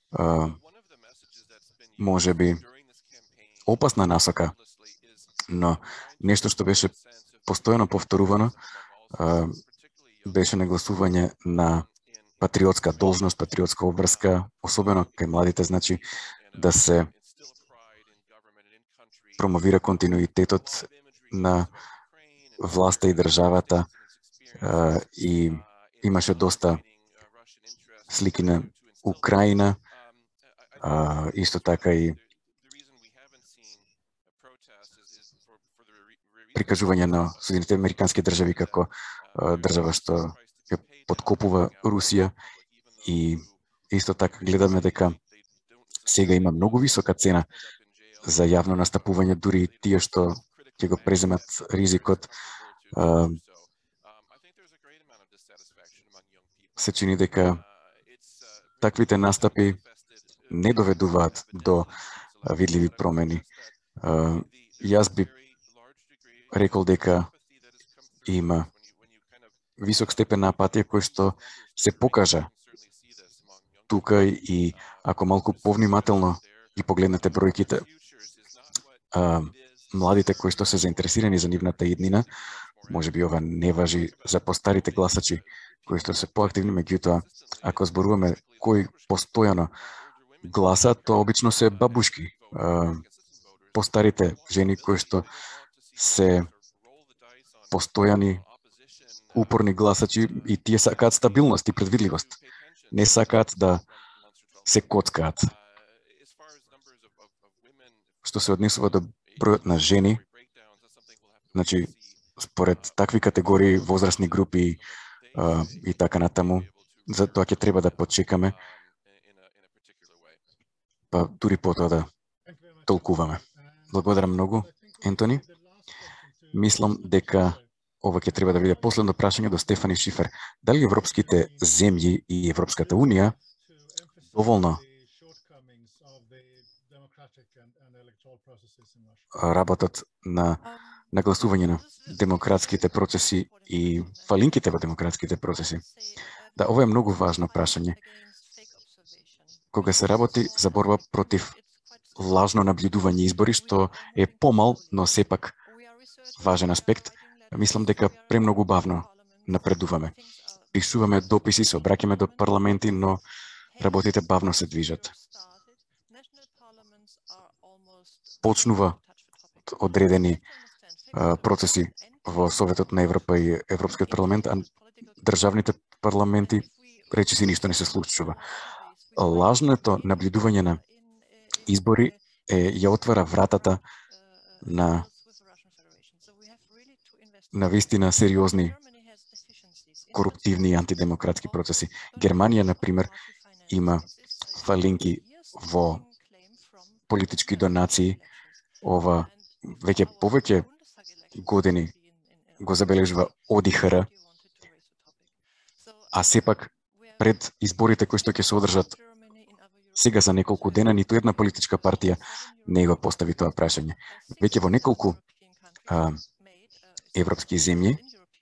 можеби опасна насока, но нешто што беше постојано повторувано беше нагласување на патриотска должност, патриотска обврска, особено кај младите, значи да се промовира континуитетот на власта и државата, и имаше доста слики на Украина, исто така и прикажување на Соединетите Американски држави како држава што ја подкопува Русија, и исто така гледаме дека сега има многу висока цена за јавно настапување, дури тие што ќе го преземат ризикот. Се чини дека таквите настапи не доведуваат до видливи промени. Јас би рекол дека има висок степен на апатија кој што се покажа тука и ако малку повнимателно ги погледнете бројките, младите кои што се заинтересирани за нивната иднина, можеби ова не важи за постарите гласачи кои што се поактивни, меѓутоа ако зборуваме кој постојано гласа, тоа обично се бабушки, постарите жени кои што се постојани упорни гласачи и тие сакаат стабилност и предвидливост. Не сакаат да се коцкаат. Што се однесува до бројот на жени, значи, според такви категории, возрастни групи и така натаму, за тоа ќе треба да почекаме, па дури потоа да толкуваме. Благодарам многу, Ентони. Мислам дека ова ќе треба да биде последно прашање до Стефани Шифер. Дали европските земји и Европската Унија доволно работат на нагласување на демократските процеси и фалинките во демократските процеси? Да, ова е многу важно прашање. Кога се работи за борба против лажно наблюдување избори, што е помал, но сепак важен аспект, мислам дека премногу бавно напредуваме. Пишуваме дописи, се обраќаме до парламенти, но работите бавно се движат. Почнува одредени процеси во Советот на Европа и Европскиот парламент, а државните парламенти речиси ништо не се случува. Лажното наблюдување на избори ја отвара вратата на вистина сериозни коруптивни и антидемократски процеси. Германија, например, има фалинки во политички донации. Ова веќе повеќе години го забележува ОДИХР, а сепак пред изборите кои што ќе се одржат сега за неколку дена, ниту една политичка партија не го постави тоа прашање. Веќе во неколку европски земји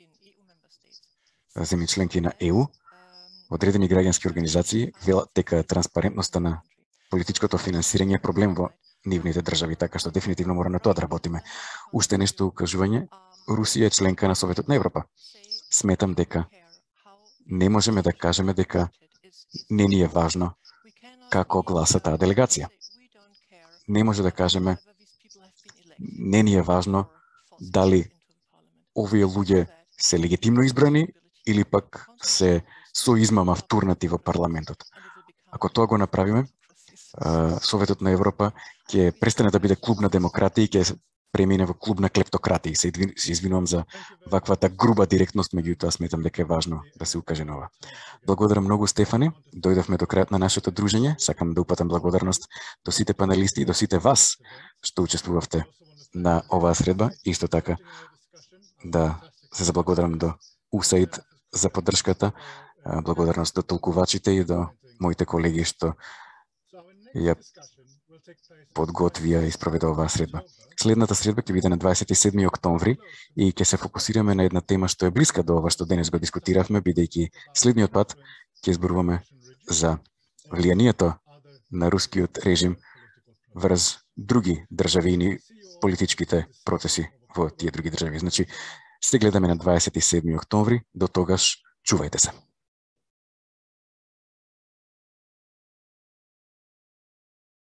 членки на ЕУ, одредени граѓански организации велат дека транспарентноста на политичкото финансирање е проблем во нивните држави, така што дефинитивно мора на тоа да работиме. Уште нешто укажување, Русија е членка на Советот на Европа. Сметам дека не можеме да кажеме дека не ни е важно како гласа таа делегација. Не може да кажеме не ни е важно дали овие луѓе се легитимно избрани или пак се со измама втурнати во парламентот. Ако тоа го направиме, Советот на Европа ќе престане да биде клуб на демократии и ќе премине во клуб на клептократии. Се извинувам за ваквата груба директност, меѓутоа сметам дека е важно да се укаже на ова. Благодарам многу, Стефани. Дојдовме до крајот на нашето дружење. Сакам да упатам благодарност до сите панелисти и до сите вас што учествувавте на оваа средба. Исто така да се заблагодарам до УСАИД за поддршката, благодарност до толкувачите и до моите колеги што ја подготвија и спроведа оваа средба. Следната средба ќе биде на 27 октомври и ќе се фокусираме на една тема што е блиска до ова што денес го дискутиравме, бидејќи следниот пат ќе зборуваме за влијанието на рускиот режим врз други држави и политичките процеси во тие други држави. Значи, се гледаме на 27 октомври, до тогаш чувајте се.